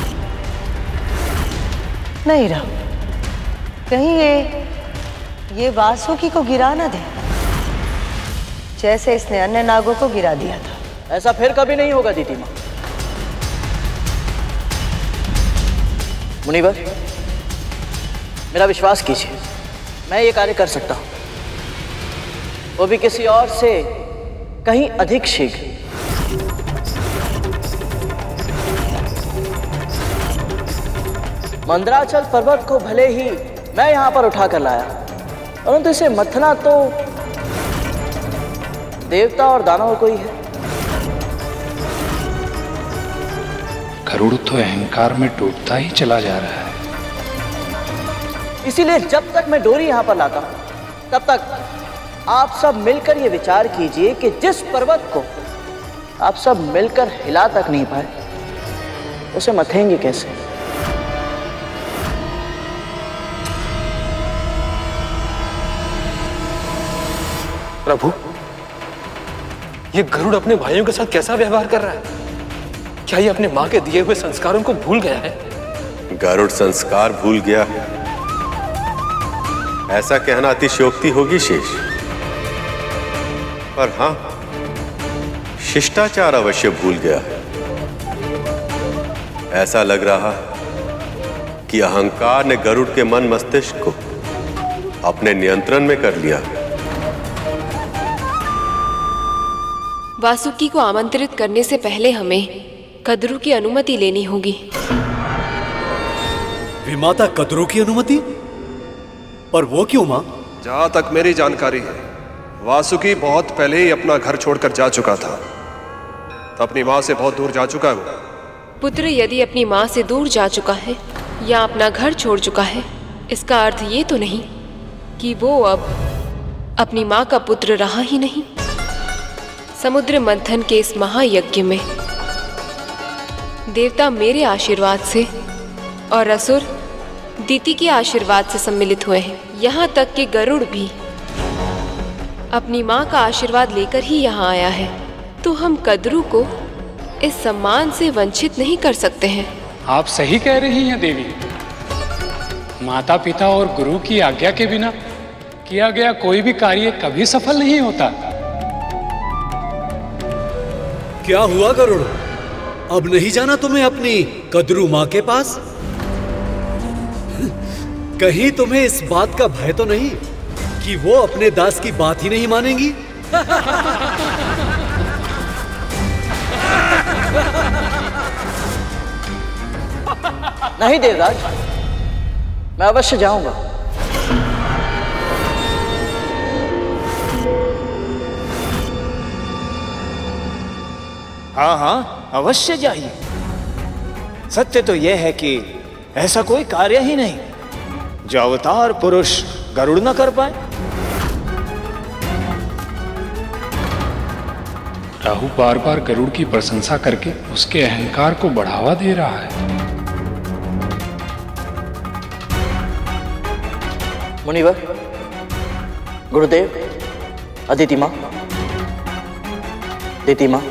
नहीं राम, कहीं ये ये वासुकी को गिरा ना दे, जैसे इसने अन्य नागों को गिरा दिया था। ऐसा फिर कभी नहीं होगा दीदी माँ। मुनिवर, मेरा विश्वास कीजिए, मैं ये कार्य कर सकता हूं, वो भी किसी और से कहीं अधिक शीघ्र। मंदराचल पर्वत को भले ही मैं यहां पर उठाकर लाया, परंतु इसे मथना तो देवता और दानव को ही है। गरुड़ तो अहंकार में डूबता ही चला जा रहा है। इसीलिए जब तक मैं डोरी यहां पर लाता हूं, तब तक आप सब मिलकर ये विचार कीजिए कि जिस पर्वत को आप सब मिलकर हिला तक नहीं पाए, उसे मथेंगे कैसे? प्रभु, ये गरुड़ अपने भाइयों के साथ कैसा व्यवहार कर रहा है? क्या ये अपने मां के दिए हुए संस्कारों को भूल गया है? गरुड़ संस्कार भूल गया है, ऐसा कहना अतिशयोक्ति होगी शेष, पर हां, शिष्टाचार अवश्य भूल गया है। ऐसा लग रहा कि अहंकार ने गरुड़ के मन मस्तिष्क को अपने नियंत्रण में कर लिया। वासुकी को आमंत्रित करने से पहले हमें कद्रू की अनुमति लेनी होगी। विमाता कद्रू की अनुमति? पर वो क्यों मां? जहां तक मेरी जानकारी है, वासुकी बहुत पहले ही अपना घर छोड़कर जा चुका था, तो अपनी मां से बहुत दूर जा चुका है वो। पुत्र यदि अपनी मां से दूर जा चुका है या अपना घर छोड़ चुका है, इसका अर्थ ये तो नहीं कि वो अब अपनी मां का पुत्र रहा ही नहीं। समुद्र मंथन के इस महायज्ञ में देवता मेरे आशीर्वाद से और असुर दीति के आशीर्वाद से सम्मिलित हुए हैं। यहाँ तक कि गरुड़ भी अपनी माँ का आशीर्वाद लेकर ही यहाँ आया है, तो हम कद्रू को इस सम्मान से वंचित नहीं कर सकते हैं। आप सही कह रही हैं देवी। माता पिता और गुरु की आज्ञा के बिना किया गया कोई भी कार्य कभी सफल नहीं होता। क्या हुआ गरुड़? अब नहीं जाना तुम्हें अपनी कद्रू माँ के पास? कहीं तुम्हें इस बात का भय तो नहीं कि वो अपने दास की बात ही नहीं मानेंगी? नहीं देवराज, मैं अवश्य जाऊंगा। हाँ हाँ, अवश्य जाइए। सत्य तो यह है कि ऐसा कोई कार्य ही नहीं जो अवतार पुरुष गरुड़ न कर पाए। राहु बार बार गरुड़ की प्रशंसा करके उसके अहंकार को बढ़ावा दे रहा है। मुनिवर, गुरुदेव, अदिति माँ, दीति माँ,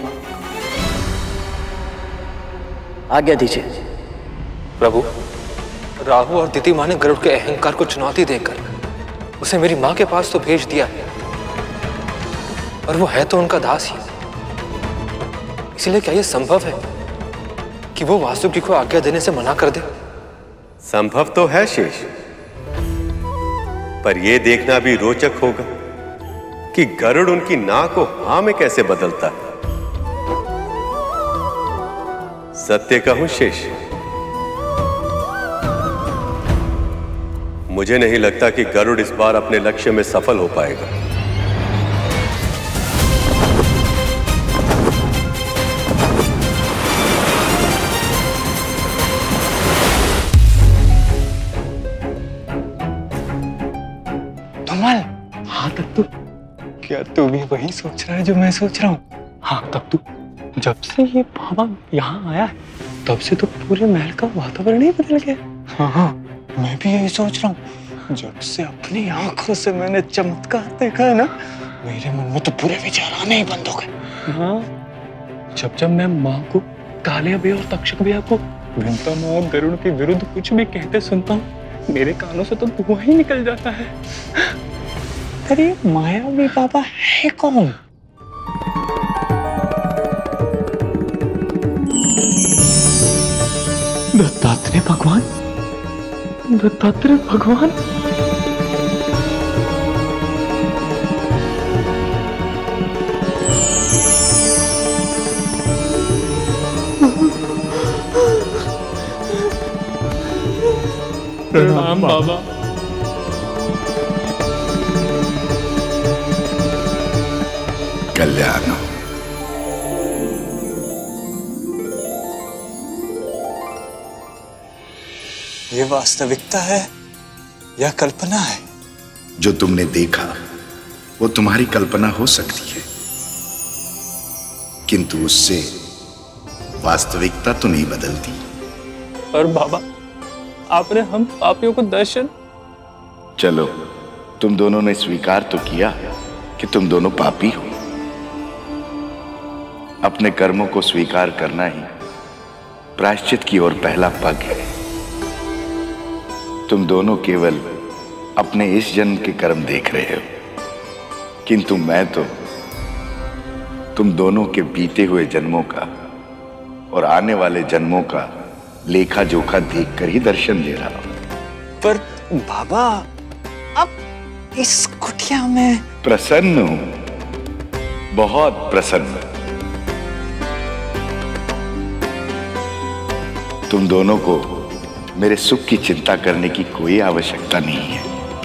आज्ञा दीजिए। प्रभु, राहु और दीति माँ ने गरुड़ के अहंकार को चुनौती देकर उसे मेरी माँ के पास तो भेज दिया है, और वो है तो उनका दास ही। इसलिए क्या यह संभव है कि वो वासुकी को आज्ञा देने से मना कर दे? संभव तो है शेष, पर यह देखना भी रोचक होगा कि गरुड़ उनकी ना को हां में कैसे बदलता है। सत्य कहूं शेष, मुझे नहीं लगता कि गरुड़ इस बार अपने लक्ष्य में सफल हो पाएगा। धमाल, हाँ तब तो क्या तू भी वही सोच रहा है जो मैं सोच रहा हूँ? हाँ तब तो जब से ये बाबा यहाँ आया है, तब से तो पूरे महल का वातावरण ही बदल गया। हाँ हाँ, मैं भी यही सोच रहा हूँ। जब से अपनी आंखों से मैंने चमत्कार देखा है ना, मेरे मन में तो बुरे विचार आने ही बंद हो गए। हाँ, जब जब मैं माँ को, कालिया भी और तक्षक भी आपको विंता माँ और गरुड़ के विरुद्ध कुछ भी कहते सुनता हूँ, मेरे कानों से तो धुआं ही निकल जाता है। अरे मायावी बाबा है कौन? दत्तात्रेय भगवान, दत्तात्रेय भगवान। प्रणाम बाबा। कल्याण। ये वास्तविकता है या कल्पना है? जो तुमने देखा वो तुम्हारी कल्पना हो सकती है, किंतु उससे वास्तविकता तो नहीं बदलती। और बाबा, आपने हम पापियों को दर्शन। चलो, तुम दोनों ने स्वीकार तो किया कि तुम दोनों पापी हो। अपने कर्मों को स्वीकार करना ही प्रायश्चित की ओर पहला पग है। तुम दोनों केवल अपने इस जन्म के कर्म देख रहे हो, किंतु मैं तो तुम दोनों के बीते हुए जन्मों का और आने वाले जन्मों का लेखा जोखा देखकर ही दर्शन दे रहा हूं। पर बाबा, अब इस कुटिया में प्रसन्न हूं, बहुत प्रसन्न। तुम दोनों को मेरे सुख की चिंता करने की कोई आवश्यकता नहीं है,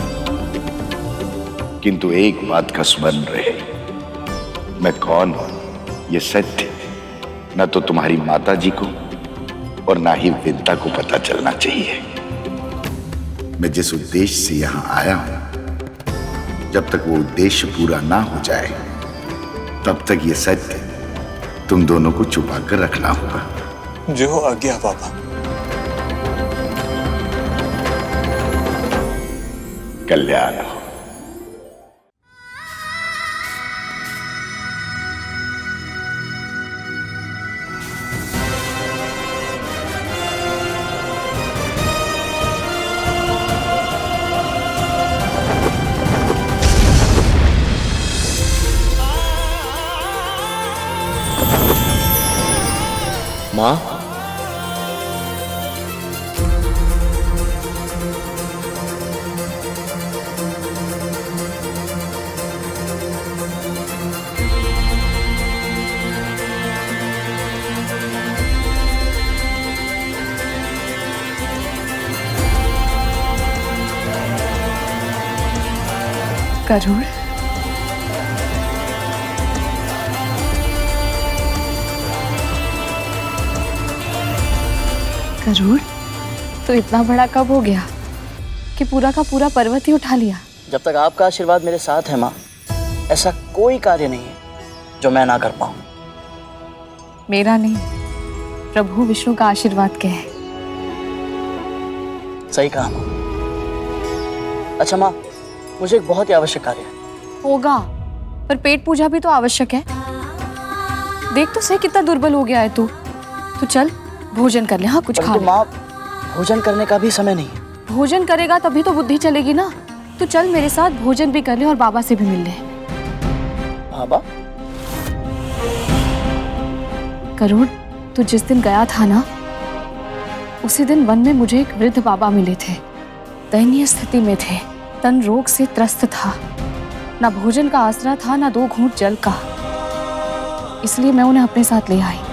किंतु एक बात का स्मरण रहे, मैं कौन हूं ये सत्य न तो तुम्हारी माता जी को और ना ही विंता को पता चलना चाहिए। मैं जिस उद्देश्य से यहां आया हूं, जब तक वो उद्देश्य पूरा ना हो जाए तब तक ये सत्य तुम दोनों को छुपा कर रखना होगा। जो आज्ञा बाबा। कल्याण हो। माँ, गरुड़, गरुड़, तो इतना बड़ा कब हो गया कि पूरा का पूरा पर्वत ही उठा लिया? जब तक आपका आशीर्वाद मेरे साथ है माँ, ऐसा कोई कार्य नहीं है जो मैं ना कर पाऊं। मेरा नहीं, प्रभु विष्णु का आशीर्वाद के है। सही कहा माँ। अच्छा माँ, मुझे एक बहुत ही आवश्यक कार्य है। होगा, पर पेट पूजा भी तो आवश्यक है। देख तो सही कितना दुर्बल हो गया है तू। तू चल भोजन कर ले। हाँ, कुछ खा ले। माँ, भोजन करने का भी समय नहीं है। भोजन करेगा तभी तो बुद्धि चलेगी ना। तू चल मेरे साथ, भोजन भी कर ले और बाबा से भी मिल ले। बाबा? गरुड़, तू जिस दिन गया था ना, उसी दिन वन में मुझे एक वृद्ध बाबा मिले थे। दयनीय स्थिति में थे, तन रोग से त्रस्त था, ना भोजन का आसरा था ना दो घूंट जल का। इसलिए मैं उन्हें अपने साथ ले आई।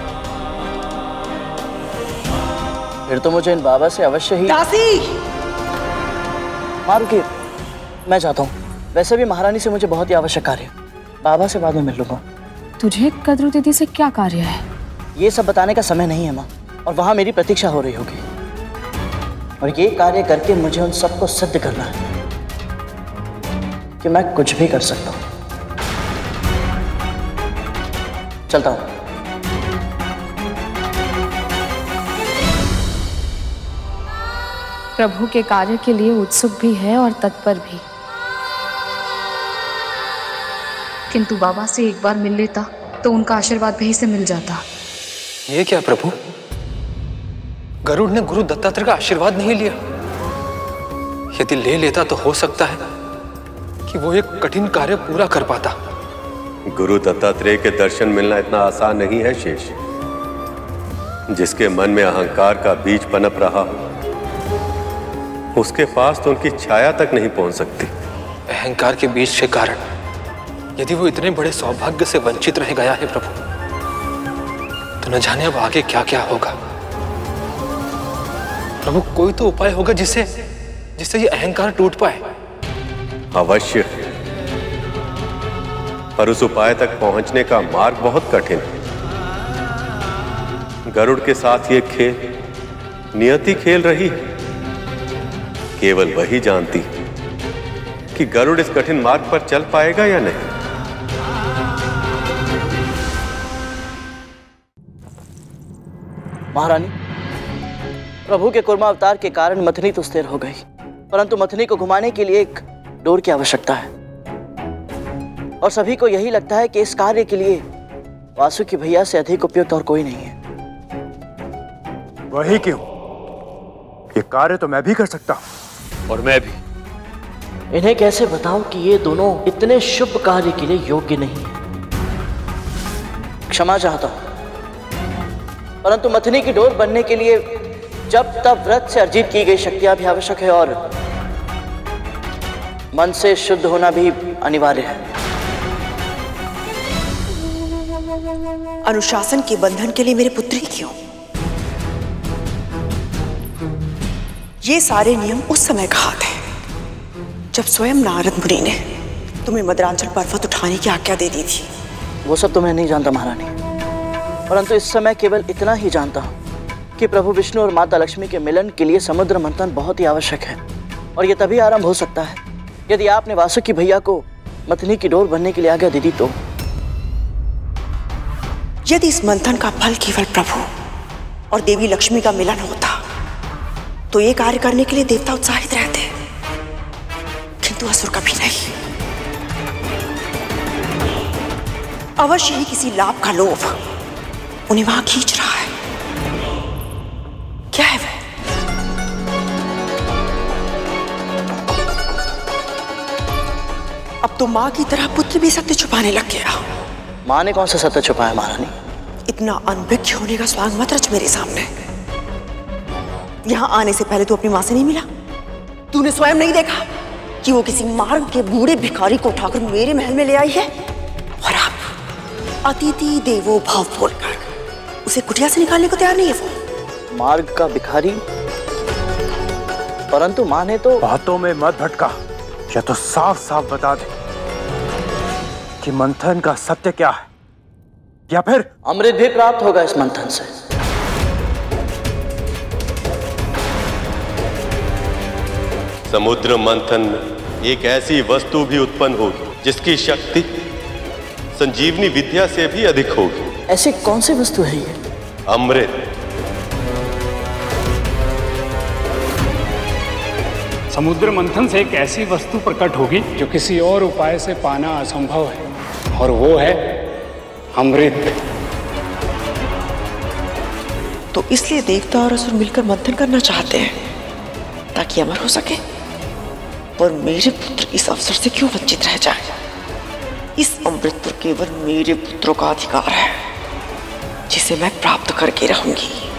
फिर तो मुझे इन बाबा से अवश्य ही। दासी! माँ रुकिए, मैं जाता हूँ। वैसे भी महारानी से मुझे बहुत ही आवश्यक कार्य है। बाबा से बाद में मिल लूंगा। तुझे कद्रू दीदी से क्या कार्य है? ये सब बताने का समय नहीं है माँ, और वहां मेरी प्रतीक्षा हो रही होगी। और ये कार्य करके मुझे उन सबको सिद्ध करना है कि मैं कुछ भी कर सकता हूँ। चलता हूँ। प्रभु के कार्य के लिए उत्सुक भी है और तत्पर भी। किंतु बाबा से एक बार मिल लेता तो उनका आशीर्वाद भी से मिल जाता। ये क्या प्रभु, गरुड़ ने गुरु दत्तात्रेय का आशीर्वाद नहीं लिया? यदि ले लेता तो हो सकता है कि वो एक कठिन कार्य पूरा कर पाता। गुरु दत्तात्रेय के दर्शन मिलना इतना आसान नहीं है शेष। जिसके मन में अहंकार का बीज पनप रहा उसके पास तो उनकी छाया तक नहीं पहुंच सकती। अहंकार के बीज के कारण यदि वो इतने बड़े सौभाग्य से वंचित रह गया है प्रभु, तो न जाने अब आगे क्या क्या होगा। प्रभु कोई तो उपाय होगा जिससे जिससे ये अहंकार टूट पाए। अवश्य, पर उस उपाय तक पहुंचने का मार्ग बहुत कठिन है। गरुड़ के साथ ये खेल नियति खेल रही है। केवल वही जानती कि गरुड़ इस कठिन मार्ग पर चल पाएगा या नहीं। महारानी, प्रभु के कुर्मा अवतार के कारण मथनी तो स्थिर हो गई, परंतु मथनी को घुमाने के लिए एक डोर की आवश्यकता है। और सभी को यही लगता है कि इस कार्य के लिए वासुकी भैया से अधिक उपयुक्त और कोई नहीं है। वही क्यों? ये कार्य तो मैं भी कर सकता हूं। और मैं भी। इन्हें कैसे बताऊं कि ये दोनों इतने शुभ कार्य के लिए योग्य नहीं है। क्षमा चाहता हूं, परंतु मथनी की डोर बनने के लिए जब तब व्रत से अर्जित की गई शक्तियां भी आवश्यक है और मन से शुद्ध होना भी अनिवार्य है। अनुशासन के बंधन के लिए मेरे पुत्री क्यों? ये सारे नियम उस समय कहा थे जब स्वयं नारद मुनि ने तुम्हें मद्रांचल पर्वत उठाने की आज्ञा दे दी थी। वो सब तो मैं नहीं जानता महारानी, परंतु इस समय केवल इतना ही जानता हूँ कि प्रभु विष्णु और माता लक्ष्मी के मिलन के लिए समुद्र मंथन बहुत ही आवश्यक है। और ये तभी आरंभ हो सकता है यदि आपने वासुकी भैया को मथनी की डोर बनने के लिए आज्ञा दे दी तो। यदि इस मंथन का फल केवल प्रभु और देवी लक्ष्मी का मिलन होता तो ये कार्य करने के लिए देवता उत्साहित रहते, किंतु असुर कभी नहीं। अवश्य ही किसी लाभ का लोभ उन्हें वहां खींच रहा है। क्या है वह? अब तो मां की तरह पुत्र भी सत्य छुपाने लग गया। मां ने कौन सा सत्य छुपाया महारानी? इतना अनभिज्ञ होने का स्वांग मत रच मेरे सामने। यहां आने से पहले तू अपनी मां से नहीं मिला? तूने स्वयं नहीं देखा कि वो किसी मार्ग के बूढ़े भिखारी को उठाकर मेरे महल में ले आई है? और आप अतिथि देवो भव बोलकर उसे कुटिया से निकालने को तैयार नहीं है। वो मार्ग का भिखारी? परंतु मां ने तो। बातों में मत भटका, या तो साफ साफ बता दे कि मंथन का सत्य क्या है, या फिर अमृत भी प्राप्त होगा इस मंथन से। समुद्र मंथन में एक ऐसी वस्तु भी उत्पन्न होगी जिसकी शक्ति संजीवनी विद्या से भी अधिक होगी। ऐसी कौन सी वस्तु है ये? अमृत। समुद्र मंथन से एक ऐसी वस्तु प्रकट होगी जो किसी और उपाय से पाना असंभव है, और वो है अमृत। तो इसलिए देवता और असुर मिलकर मंथन करना चाहते हैं ताकि अमर हो सके, और मेरे पुत्र इस अवसर से क्यों वंचित रह जाए? इस अमृत पर केवल मेरे पुत्रों का अधिकार है जिसे मैं प्राप्त करके रहूंगी।